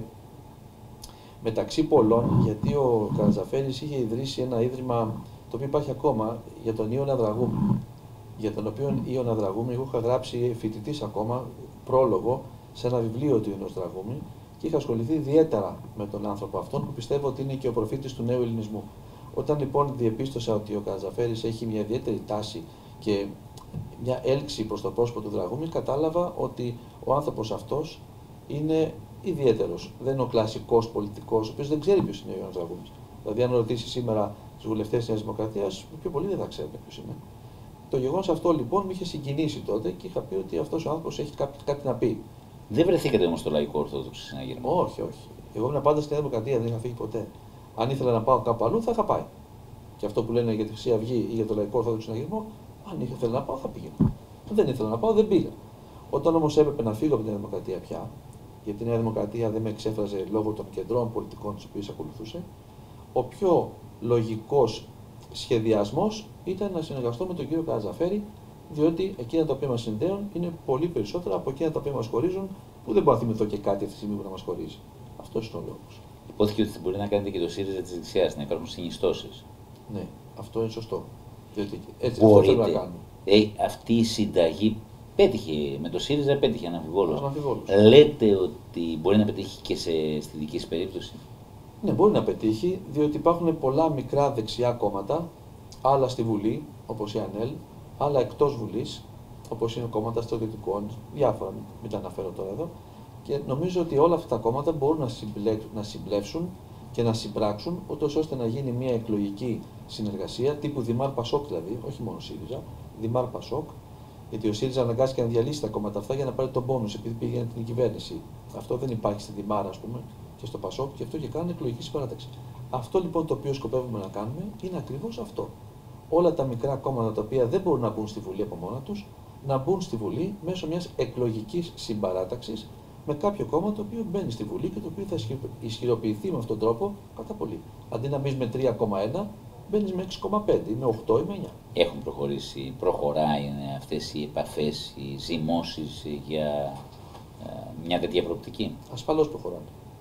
μεταξύ πολλών, γιατί ο Καρατζαφέρης είχε ιδρύσει ένα ίδρυμα το οποίο υπάρχει ακόμα για τον Ιωνα Δραγούμη. Για τον οποίο Ιωνα Δραγούμη, εγώ είχα γράψει φοιτητής ακόμα πρόλογο σε ένα βιβλίο του Ιωνος Δραγούμη και είχα ασχοληθεί ιδιαίτερα με τον άνθρωπο αυτόν που πιστεύω ότι είναι και ο προφήτης του νέου ελληνισμού. Όταν λοιπόν διεπίστωσα ότι ο Καρατζαφέρης έχει μια ιδιαίτερη τάση και μια έλξη προς το πρόσωπο του Δραγούμη, κατάλαβα ότι ο άνθρωπος αυτός είναι ιδιαίτερος. Δεν είναι ο κλασικός πολιτικός, ο οποίος δεν ξέρει ποιος είναι ο Ιωνας Δραγούμης. Δηλαδή, αν ρωτήσει σήμερα τους βουλευτές της Νέας Δημοκρατίας, πιο πολλοί δεν θα ξέρουν ποιος είναι. Το γεγονός αυτό λοιπόν με είχε συγκινήσει τότε και είχα πει ότι αυτός ο άνθρωπος έχει κάτι, κάτι να πει. Δεν βρεθήκατε όμως στο Λαϊκό Ορθόδοξο Συναγερμό? Όχι, όχι. Εγώ ήμουν πάντα στη Νέα Δημοκρατία, δεν είχα φύγει ποτέ. Αν ήθελα να πάω κάπου αλλού, θα είχα πάει. Και αυτό που λένε για τη Χρυσή Αυγή ή για το Λαϊκό Ορθόδοξο Συναγερμό, αν ήθελα να πάω, θα πήγαινα. Δεν ήθελα να πάω, δεν πήγα. Όταν όμως έπρεπε να φύγω από τη Νέα Δημοκρατία πια, γιατί η Νέα Δημοκρατία δεν με εξέφραζε λόγω των κεντρών πολιτικών τις οποίες ακολουθούσε, ο πιο λογικός σχεδιασμός ήταν να συνεργαστώ με τον κύριο Καρατζαφέρη, διότι εκείνα τα οποία μας συνδέουν είναι πολύ περισσότερα από εκείνα τα οποία μας χωρίζουν, που δεν μπορώ να θυμηθώ και κάτι αυτή τη στιγμή που να μας χωρίζει. Αυτός είναι ο λόγος. Υπόθηκε ότι μπορεί να κάνετε και το ΣΥΡΙΖΑ της δεξιάς, να υπάρχουν συνιστώσεις. Ναι, αυτό είναι σωστό. Διότι έτσι Μπορείτε. αυτό θέλουμε να κάνουμε. Ε, αυτή η συνταγή πέτυχε, με το ΣΥΡΙΖΑ πέτυχε αναμφιβόλως. Αναμφιβόλως. Λέτε ότι μπορεί να πετύχει και σε, στη δική σας περίπτωση? Ναι, μπορεί να πετύχει, διότι υπάρχουν πολλά μικρά δεξιά κόμματα, άλλα στη Βουλή, όπως η ΑΝΕΛ, άλλα εκτός Βουλής, όπως είναι κόμματα στρατιωτικών, διάφορα, μην τα αναφέρω τώρα εδώ. Και νομίζω ότι όλα αυτά τα κόμματα μπορούν να, συμπλέ, να συμπλέψουν και να συμπράξουν, ούτως ώστε να γίνει μια εκλογική συνεργασία τύπου Δημάρ Πασόκ δηλαδή, όχι μόνο ΣΥΡΙΖΑ, Δημάρ Πασόκ, γιατί ο ΣΥΡΙΖΑ αναγκάστηκε να διαλύσει τα κόμματα αυτά για να πάρει τον πόνους επειδή πήγαινε την κυβέρνηση. Αυτό δεν υπάρχει στη Δημάρ, ας πούμε, και στο Πασόκ, και αυτό και κάνουν εκλογική συμπαράταξη. Αυτό λοιπόν το οποίο σκοπεύουμε να κάνουμε είναι ακριβώς αυτό. Όλα τα μικρά κόμματα τα οποία δεν μπορούν να μπουν στη Βουλή από μόνα τους, να μπουν στη Βουλή μέσω μιας εκλογικής συμπαράταξης με κάποιο κόμμα το οποίο μπαίνει στη Βουλή και το οποίο θα ισχυροποιηθεί με αυτόν τον τρόπο κατά πολύ. Αντί να μπει με τρία κόμμα ένα, μπαίνει με έξι κόμμα πέντε, ή με οκτώ ή με εννιά. Έχουν προχωρήσει, προχωράει αυτές οι επαφές, οι ζυμώσεις για ε, μια τέτοια προοπτική? Ασφαλώς προχωράνε.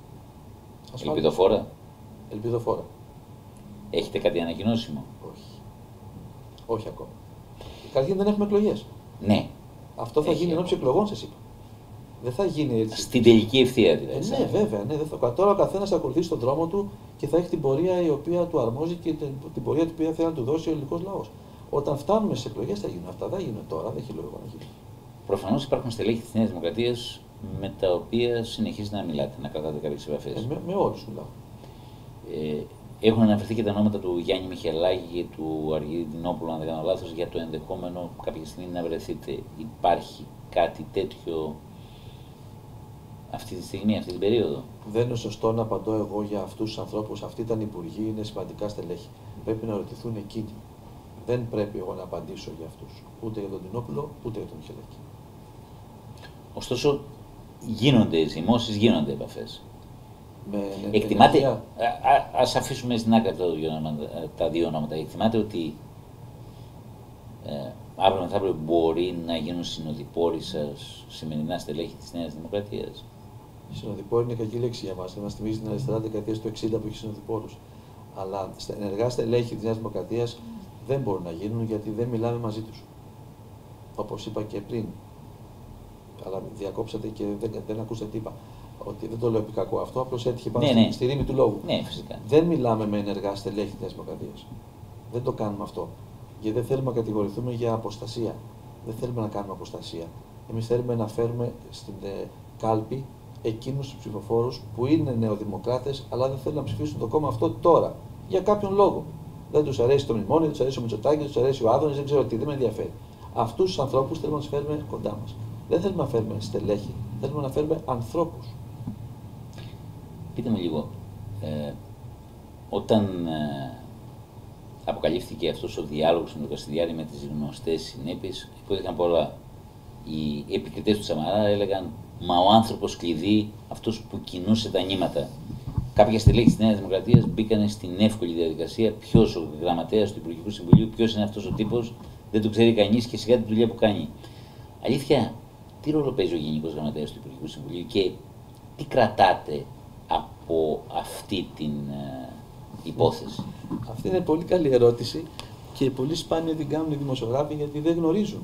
Ασφαλώς. Ελπιδοφόρα? Ελπιδοφόρα. Έχετε κάτι ανακοινώσιμο? Όχι. Όχι ακόμα. Καταρχήν δεν έχουμε εκλογές. Ναι. Αυτό θα Έχει γίνει ενώπιση εκλογών, σας είπα. Δεν θα γίνει έτσι. Στην τελική ευθεία δηλαδή. Ε, ναι, βέβαια. Ναι, δεν θα... Τώρα ο καθένας θα ακολουθήσει τον δρόμο του και θα έχει την πορεία η οποία του αρμόζει και την, την πορεία την οποία θέλει να του δώσει ο ελληνικός λαός. Όταν φτάνουμε στις εκλογές θα γίνουν αυτά. Δεν γίνουν τώρα, δεν έχει λόγο να γίνουν. Προφανώς υπάρχουν στελέχη της Νέας Δημοκρατίας με τα οποία συνεχίζετε να μιλάτε, να κρατάτε κάποιες επαφές. Ε, με, με όλους μιλάω. Ε, έχουν αναφερθεί και τα ονόματα του Γιάννη Μιχελάκη και του Αργεντινόπουλου, αν δεν κάνω λάθος, για το ενδεχόμενο κάποια στιγμή να βρεθείτε. Υπάρχει κάτι τέτοιο αυτή τη στιγμή, αυτή την περίοδο? Δεν είναι σωστό να απαντώ εγώ για αυτούς τους ανθρώπους. Αυτοί ήταν υπουργοί, είναι σημαντικά στελέχη. Πρέπει να ρωτηθούν εκείνοι. Δεν πρέπει εγώ να απαντήσω για αυτούς. Ούτε για τον Τινόπουλο, ούτε για τον Μιχελάκη. Ωστόσο, γίνονται ζυμώσεις, γίνονται επαφές. Με Εκτιμάται, ενεργεία... α, α, ας αφήσουμε στην άκρη τα δύο ονόματα, τα δύο ονόματα. Εκτιμάται ότι ε, αύριο μεθαύριο μπορεί να γίνουν συνοδοιπόροι σας σημερινά στελέχη της Νέας Δημοκρατίας? Συνοδοιπόροι είναι κακή λέξη για μας. Μας θυμίζει την αριστερά δεκαετία του εξήντα που είχε συνοδοιπόρους. Αλλά ενεργά στελέχη της Νέας Δημοκρατίας δεν μπορούν να γίνουν γιατί δεν μιλάμε μαζί τους. Όπως είπα και πριν. Αλλά διακόψατε και δεν, δεν ακούσατε τι είπα. Ότι δεν το λέω επί κακό αυτό, απλώς έτυχε πάνω ναι, στη, ναι. στη ρήμη του λόγου. Ναι, φυσικά. Δεν μιλάμε με ενεργά στελέχη της Νέας Δημοκρατίας. Δεν το κάνουμε αυτό. Γιατί δεν θέλουμε να κατηγορηθούμε για αποστασία. Δεν θέλουμε να κάνουμε αποστασία. Εμείς θέλουμε να φέρουμε στην ε, κάλπη εκείνους τους ψηφοφόρους που είναι νεοδημοκράτες, αλλά δεν θέλουν να ψηφίσουν το κόμμα αυτό τώρα. Για κάποιον λόγο. Δεν τους αρέσει το μνημόνιο, δεν τους αρέσει ο Μητσοτάκης, δεν τους αρέσει ο Άδωνης, δεν ξέρω τι, δεν με ενδιαφέρει. Αυτούς τους ανθρώπους θέλουμε να τους φέρουμε κοντά μας. Δεν θέλουμε να φέρουμε στελέχη, θέλουμε να φέρουμε ανθρώπους. Πείτε μου λίγο, ε, όταν ε, αποκαλύφθηκε αυτός ο διάλογος με τον Καστιδιάρη με τις γνωστές συνέπειες, υπόθηκαν πολλά. Οι επικριτές του Σαμαρά έλεγαν «Μα ο άνθρωπος κλειδί, αυτός που κινούσε τα νήματα». Κάποια στελέχη της Νέας Δημοκρατίας μπήκαν στην εύκολη διαδικασία. Ποιος ο γραμματέας του Υπουργικού Συμβουλίου, ποιος είναι αυτός ο τύπος, δεν το ξέρει κανείς και σιγά τη δουλειά που κάνει. Αλήθεια, τι ρόλο παίζει ο Γενικός Γραμματέας του Υπουργικού Συμβουλίου και τι κρατάτε από αυτή την ε, υπόθεση? Αυτή είναι πολύ καλή ερώτηση και πολύ σπάνιο την κάνουν οι δημοσιογράφοι γιατί δεν γνωρίζουν.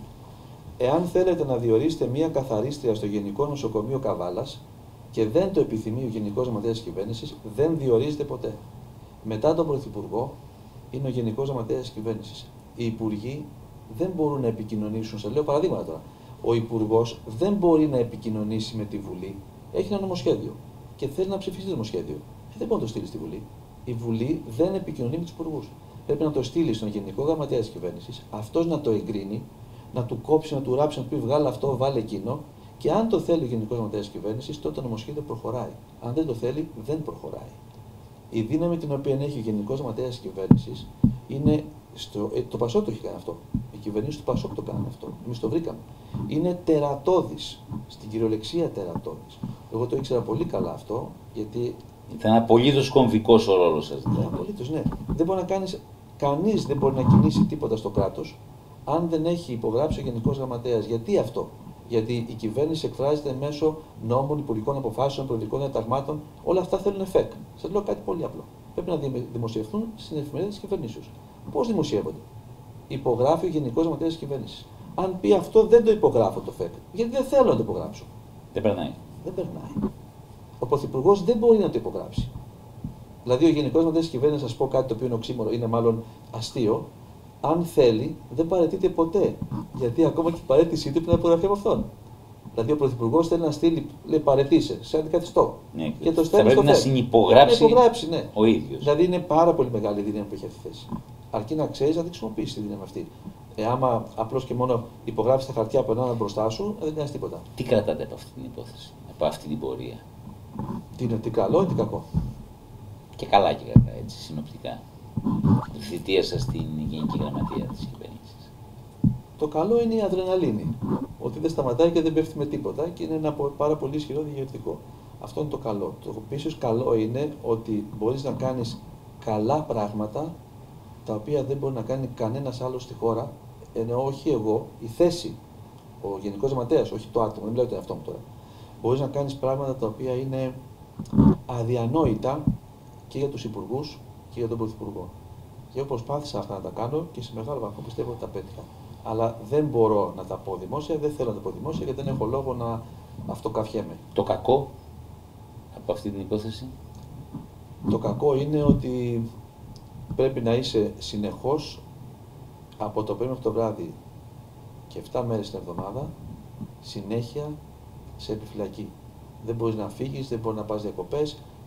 Εάν θέλετε να διορίσετε μία καθαρίστρια στο Γενικό Νοσοκομείο Καβάλας και δεν το επιθυμεί ο Γενικός Γραμματέας της Κυβέρνησης, δεν διορίζεται ποτέ. Μετά τον Πρωθυπουργό είναι ο Γενικός Γραμματέας της Κυβέρνησης. Οι υπουργοί δεν μπορούν να επικοινωνήσουν. Σας λέω παραδείγματα τώρα. Ο Υπουργός δεν μπορεί να επικοινωνήσει με τη Βουλή. Έχει ένα νομοσχέδιο και θέλει να ψηφίσει το νομοσχέδιο. Ε, δεν μπορεί να το στείλει στη Βουλή. Η Βουλή δεν επικοινωνεί με τους υπουργούς. Πρέπει να το στείλει στον Γενικό Γραμματέα της Κυβέρνησης, αυτός να το εγκρίνει, να του κόψει, να του ράψει, να του πει βγάλε αυτό, βάλε εκείνο. Και αν το θέλει ο Γενικός Γραμματέας της Κυβέρνησης, τότε το νομοσχέδιο προχωράει. Αν δεν το θέλει, δεν προχωράει. Η δύναμη την οποία έχει ο Γενικός Γραμματέας της Κυβέρνησης είναι. Στο, ε, το Πασόκ το έχει κάνει αυτό. Οι κυβερνήσεις του Πασόκ το κάνουν αυτό. Εμείς το βρήκαμε. Είναι τερατώδης. Στην κυριολεξία τερατώδης. Εγώ το ήξερα πολύ καλά αυτό, γιατί. Ήταν απολύτως κομβικός ο ρόλος σας. Ναι, απολύτως, ναι. Δεν μπορεί να κάνεις. Κανείς δεν μπορεί να κινήσει τίποτα στο κράτος αν δεν έχει υπογράψει ο Γενικός Γραμματέας. Γιατί αυτό? Γιατί η κυβέρνηση εκφράζεται μέσω νόμων, υπουργικών αποφάσεων, προεδρικών διαταγμάτων. Όλα αυτά θέλουν φεκ. Σας λέω κάτι πολύ απλό. Πρέπει να δημοσιευθούν στην εφημερίδα της κυβερνήσεως. Πώς δημοσιεύονται? Υπογράφει ο Γενικός Γραμματέας της Κυβέρνησης. Αν πει αυτό, δεν το υπογράφω το φεκ. Γιατί δεν θέλω να το υπογράψω. Δεν περνάει. Δεν περνάει. Ο Πρωθυπουργός δεν μπορεί να το υπογράψει. Δηλαδή, ο Γενικός Γραμματέας της Κυβέρνησης, να σας πω κάτι το οποίο είναι οξύμορο, είναι μάλλον αστείο. Αν θέλει, δεν παραιτείται ποτέ. Γιατί ακόμα και η παραίτησή του πρέπει να υπογραφεί από αυτόν. Δηλαδή, ο Πρωθυπουργός θέλει να στείλει, λέει παραιτήσε, σε αντικαθιστώ. Ναι, και το θα πρέπει στο να συνυπογράψει, να υπογράψει, ναι. ο ίδιος. Δηλαδή, είναι πάρα πολύ μεγάλη η δύναμη που έχει αυτή τη θέση. Αρκεί να ξέρει να τη χρησιμοποιήσει τη δύναμη αυτή. Ε, άμα απλώς και μόνο υπογράψει τα χαρτιά από έναν μπροστά σου, δεν κάνει τίποτα. Τι κρατάτε από αυτή την υπόθεση, από αυτή την πορεία? Τι είναι, τι καλό ή τι κακό? Και καλά και κακά, έτσι, συνοπτικά. Η θητεία σας στην Γενική Γραμματεία της Κυβέρνησης. Το καλό είναι η αδρεναλίνη. Ότι δεν σταματάει και δεν πέφτει με τίποτα και είναι ένα πάρα πολύ ισχυρό διηγευτικό. Αυτό είναι το καλό. Το επίσης καλό είναι ότι μπορείς να κάνεις καλά πράγματα τα οποία δεν μπορεί να κάνει κανένας άλλος στη χώρα, ενώ όχι εγώ, η θέση, ο Γενικός Γραμματέας, όχι το άτομο, δεν μιλάω τον εαυτό μου τώρα. Μπορείς να κάνεις πράγματα τα οποία είναι αδιανόητα και για τους υπουργούς και για τον Πρωθυπουργό. Και εγώ προσπάθησα αυτά να τα κάνω και σε μεγάλο βαθμό πιστεύω ότι τα πέτυχα. Αλλά δεν μπορώ να τα πω δημόσια, δεν θέλω να τα πω δημόσια γιατί δεν έχω λόγο να αυτοκαφιέμαι. Το κακό από αυτή την υπόθεση? Το κακό είναι ότι πρέπει να είσαι συνεχώς από το πρωί μέχρι το βράδυ και επτά μέρες την εβδομάδα συνέχεια σε επιφυλακή. Δεν μπορείς να φύγεις, δεν μπορείς να πας διακοπές,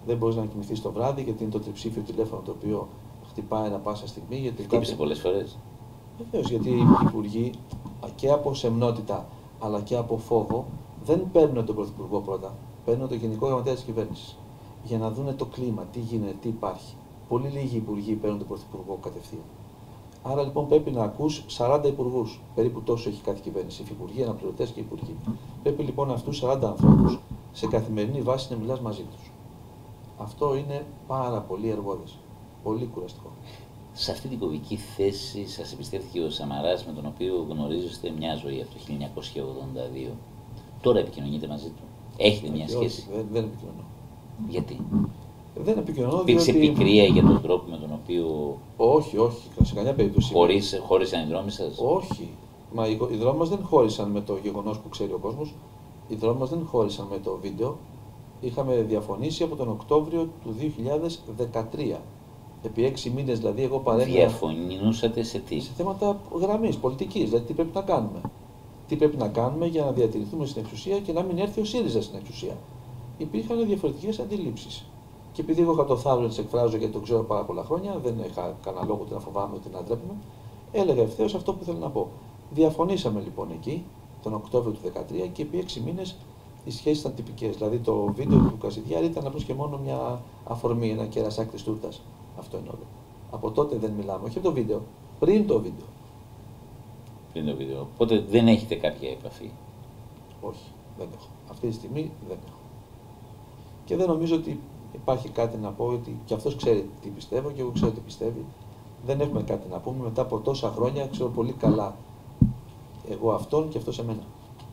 δεν μπορεί να κοιμηθεί το βράδυ γιατί είναι το τριψήφιο τηλέφωνο το οποίο χτυπάει ανα πάσα στιγμή. Γιατί Χτύπησε κάποια... πολλές φορές. Βεβαίως, γιατί οι υπουργοί και από σεμνότητα αλλά και από φόβο δεν παίρνουν τον Πρωθυπουργό πρώτα. Παίρνουν τον Γενικό Γραμματέα της Κυβέρνησης για να δούνε το κλίμα, τι γίνεται, τι υπάρχει. Πολύ λίγοι υπουργοί παίρνουν τον Πρωθυπουργό κατευθείαν. Άρα λοιπόν πρέπει να ακούς σαράντα υπουργούς, περίπου τόσο έχει κάθε κυβέρνηση, υφυπουργοί, αναπληρωτές και υπουργοί. Πρέπει λοιπόν αυτούς σαράντα ανθρώπους σε καθημερινή βάση να μιλάς μαζί τους. Αυτό είναι πάρα πολύ εργόδες, πολύ κουραστικό. Σε αυτή την κομβική θέση σας εμπιστεύτηκε ο Σαμαράς, με τον οποίο γνωρίζεστε μια ζωή από το χίλια εννιακόσια ογδόντα δύο. Τώρα επικοινωνείτε μαζί του. Έχετε μια σχέση? Όχι, δεν, δεν επικοινωνώ. Γιατί? Δεν επικοινωνώ Υπήρξε διότι... πικρία για τον τρόπο με τον οποίο... Όχι, όχι, σε καμιά περίπτωση. Χωρίς, χώρισαν οι δρόμοι σας? Όχι. Μα οι, οι δρόμοι μας δεν χώρισαν με το γεγονός που ξέρει ο κόσμος. Οι δρόμοι μας δεν χώρισαν με το βίντεο. Είχαμε διαφωνήσει από τον Οκτώβριο του δύο χιλιάδες δεκατρία. Επί έξι μήνες δηλαδή εγώ παρέμεινα... Διαφωνούσατε σε τι? Σε θέματα γραμμής, πολιτικής, δηλαδή τι πρέπει να κάνουμε. Τι πρέπει να κάνουμε για να διατηρηθούμε στην εξουσία και να μην έρθει ο ΣΥΡΙΖΑ στην εξουσία. Υπήρχαν διαφορετικές αντιλήψεις. Και επειδή εγώ είχα το θάρρος να τις εκφράζω γιατί το ξέρω πάρα πολλά χρόνια, δεν είχα κανένα λόγο να φοβάμαι ότι να ντρέπουμε, έλεγα ευθέως αυτό που θέλω να πω. Διαφωνήσαμε λοιπόν εκεί, τον Οκτώβριο του δύο χιλιάδες δεκατρία, και επί έξι μήνες οι σχέσεις ήταν τυπικές. Δηλαδή το βίντεο του Κασιδιάρη ήταν απλώς και μόνο μια αφορμή, ένα κερασάκι της τούρτας. Αυτό είναι όλο. Από τότε δεν μιλάμε, όχι από το βίντεο, πριν το βίντεο. Πριν το βίντεο. Οπότε δεν έχετε κάποια επαφή? Όχι, δεν έχω. Αυτή τη στιγμή δεν έχω. Και δεν νομίζω ότι υπάρχει κάτι να πω, ότι και αυτός ξέρει τι πιστεύω και εγώ ξέρω τι πιστεύει. Δεν έχουμε κάτι να πούμε. Μετά από τόσα χρόνια ξέρω πολύ καλά εγώ αυτόν και αυτός εμένα.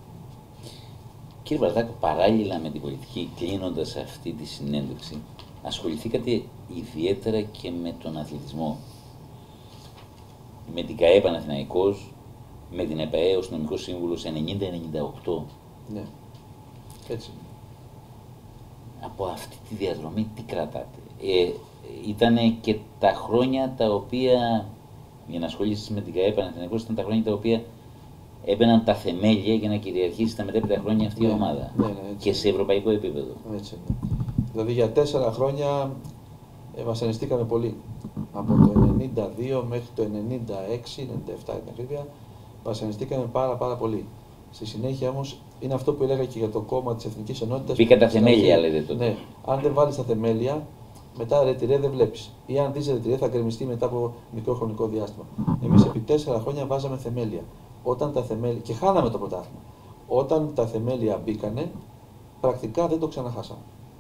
Κύριε Βαρδάκο, παράλληλα με την πολιτική, κλείνοντας αυτή τη συνέντευξη, ασχοληθήκατε ιδιαίτερα και με τον αθλητισμό. Με την ΚΑΕ Παναθηναϊκός, με την ΕΠΑΕ ως νομικός σύμβουλος ενενήντα ενενήντα οκτώ. Ναι, έτσι. Από αυτή τη διαδρομή τι κρατάτε? Ε, ήτανε και τα χρόνια τα οποία, για να ασχολήσεις με την ΚΑΕ Παναθηναϊκός, ήταν τα χρόνια τα οποία έμπαιναν τα θεμέλια για να κυριαρχήσει τα μετέπειτα χρόνια αυτή η Ναι, ομάδα. ναι, ναι, και σε ευρωπαϊκό επίπεδο. Έτσι, ναι. Δηλαδή για τέσσερα χρόνια ε, βασανιστήκαμε πολύ. Από το ενενήντα δύο μέχρι το ενενήντα έξι ενενήντα επτά την ακρίβεια, βασανιστήκαμε πάρα πάρα πολύ. Στη συνέχεια όμως είναι αυτό που έλεγα και για το κόμμα της Εθνικής Ενότητας. Μπήκα τα θεμέλια, λέτε τότε. Ναι, αν δεν βάλεις τα θεμέλια, μετά ρετυρέ δεν βλέπεις. Ή αν δεις ρετυρέ θα γκρεμιστεί μετά από μικρό χρονικό διάστημα. Εμείς επί τέσσερα χρόνια βάζαμε θεμέλια. Όταν τα θεμέλια... Και χάναμε το πρωτάθλημα. Όταν τα θεμέλια μπήκανε, πρακτικά δεν το ξαναχάσαμε.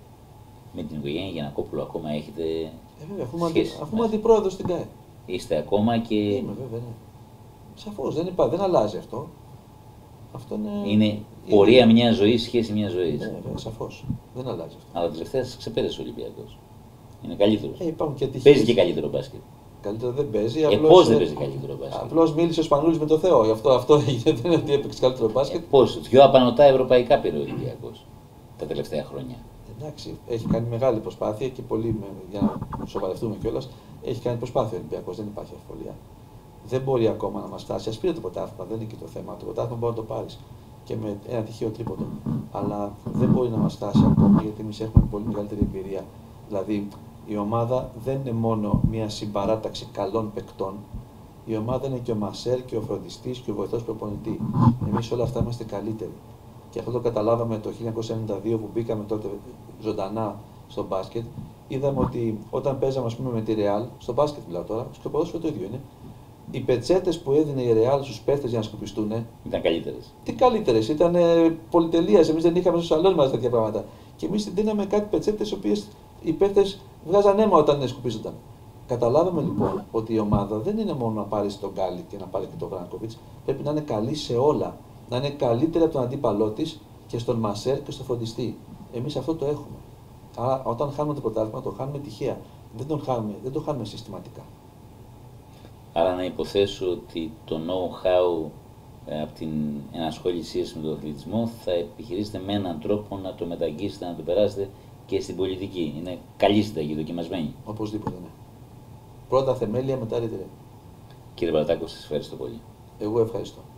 Με την οικογένεια Γιαννακόπουλου ακόμα έχετε Ε, βέβαια, αφού είμαι σχέση? αντι... αντι... αντιπρόεδρος στην ΚΑΕ. Είστε ακόμα και... Είμαι, βέβαια, ναι. Σαφώς, δεν, υπά... δεν αλλάζει αυτό. Αυτό είναι... Είναι πορεία μια ζωή, σχέση μια ζωή. Ναι, βέβαια, σαφώς. Δεν αλλάζει αυτό. Αλλά τελευταία σας ξεπέρασε ο Ολυμπιακός. Είναι καλύτερος. Ε, υπάρχουν και τυχές. Παίζει και καλύτερο μπάσκετ. Καλύτερο δεν παίζει. Ε, απλώς, πώς δεν παίζει καλύτερο μπάσκετ? Απλώς μίλησε ο Σπανούλης με το Θεό. Γι' αυτό, αυτό έγινε. Δεν είναι ότι έπαιξε καλύτερο μπάσκετ. Ε, πώς, δυο απανωτά ευρωπαϊκά πήρε ο Ολυμπιακός τα τελευταία χρόνια. Εντάξει, έχει κάνει μεγάλη προσπάθεια και πολύ, για να σοβαρευτούμε κιόλας, έχει κάνει προσπάθεια ο Ολυμπιακός, δεν υπάρχει αμφιβολία. Δεν μπορεί ακόμα να μας φτάσει. Ας πήρε το πρωτάθλημα, δεν είναι και το θέμα. Το πρωτάθλημα μπορεί να το πάρεις και με ένα τυχαίο τρίποντο. Αλλά δεν μπορεί να μας φτάσει ακόμα γιατί εμείς έχουμε πολύ μεγαλύτερη εμπειρία. Δηλαδή, η ομάδα δεν είναι μόνο μια συμπαράταξη καλών παικτών. Η ομάδα είναι και ο μασέρ και ο φροντιστής και ο βοηθός προπονητή. Εμείς όλα αυτά είμαστε καλύτεροι. Και αυτό το καταλάβαμε το χίλια εννιακόσια ενενήντα δύο που μπήκαμε τότε ζωντανά στο μπάσκετ. Είδαμε ότι όταν παίζαμε, ας πούμε, με τη Real, στο μπάσκετ μιλάω τώρα, στο ποδόσφαιρο το ίδιο είναι, οι πετσέτες που έδινε η Real στους παίχτες για να σκουπιστούν. Ήταν καλύτερες. Τι καλύτερες, ήταν πολυτελείας. Εμείς δεν είχαμε στο σαλόνι μας τέτοια πράγματα. Και εμείς δίναμε κάτι πετσέτες, οι οποίες οι παίχτες βγάζαν αίμα όταν σκουπίζονταν. Καταλάβαμε λοιπόν ότι η ομάδα δεν είναι μόνο να πάρει τον Γκάλι και να πάρει και τον Βράνκοβιτς, πρέπει να είναι καλή σε όλα. Να είναι καλύτερη από τον αντίπαλό τη και στον μασέρ και στον φροντιστή. Εμείς αυτό το έχουμε. Άρα, όταν χάνουμε το πρωτάθλημα, το χάνουμε τυχαία. Δεν, τον χάνουμε, δεν το χάνουμε συστηματικά. Άρα, να υποθέσω ότι το know-how ε, από την ενασχόλησή σας με τον αθλητισμό θα επιχειρήσετε με έναν τρόπο να το μεταγγίσετε, να το περάσετε και στην πολιτική. Είναι καλή συνταγή, δοκιμασμένη. Οπωσδήποτε, ναι. Πρώτα θεμέλια, μετά ρητρέ. Κύριε Βαρδάκο, σας ευχαριστώ πολύ. Εγώ ευχαριστώ.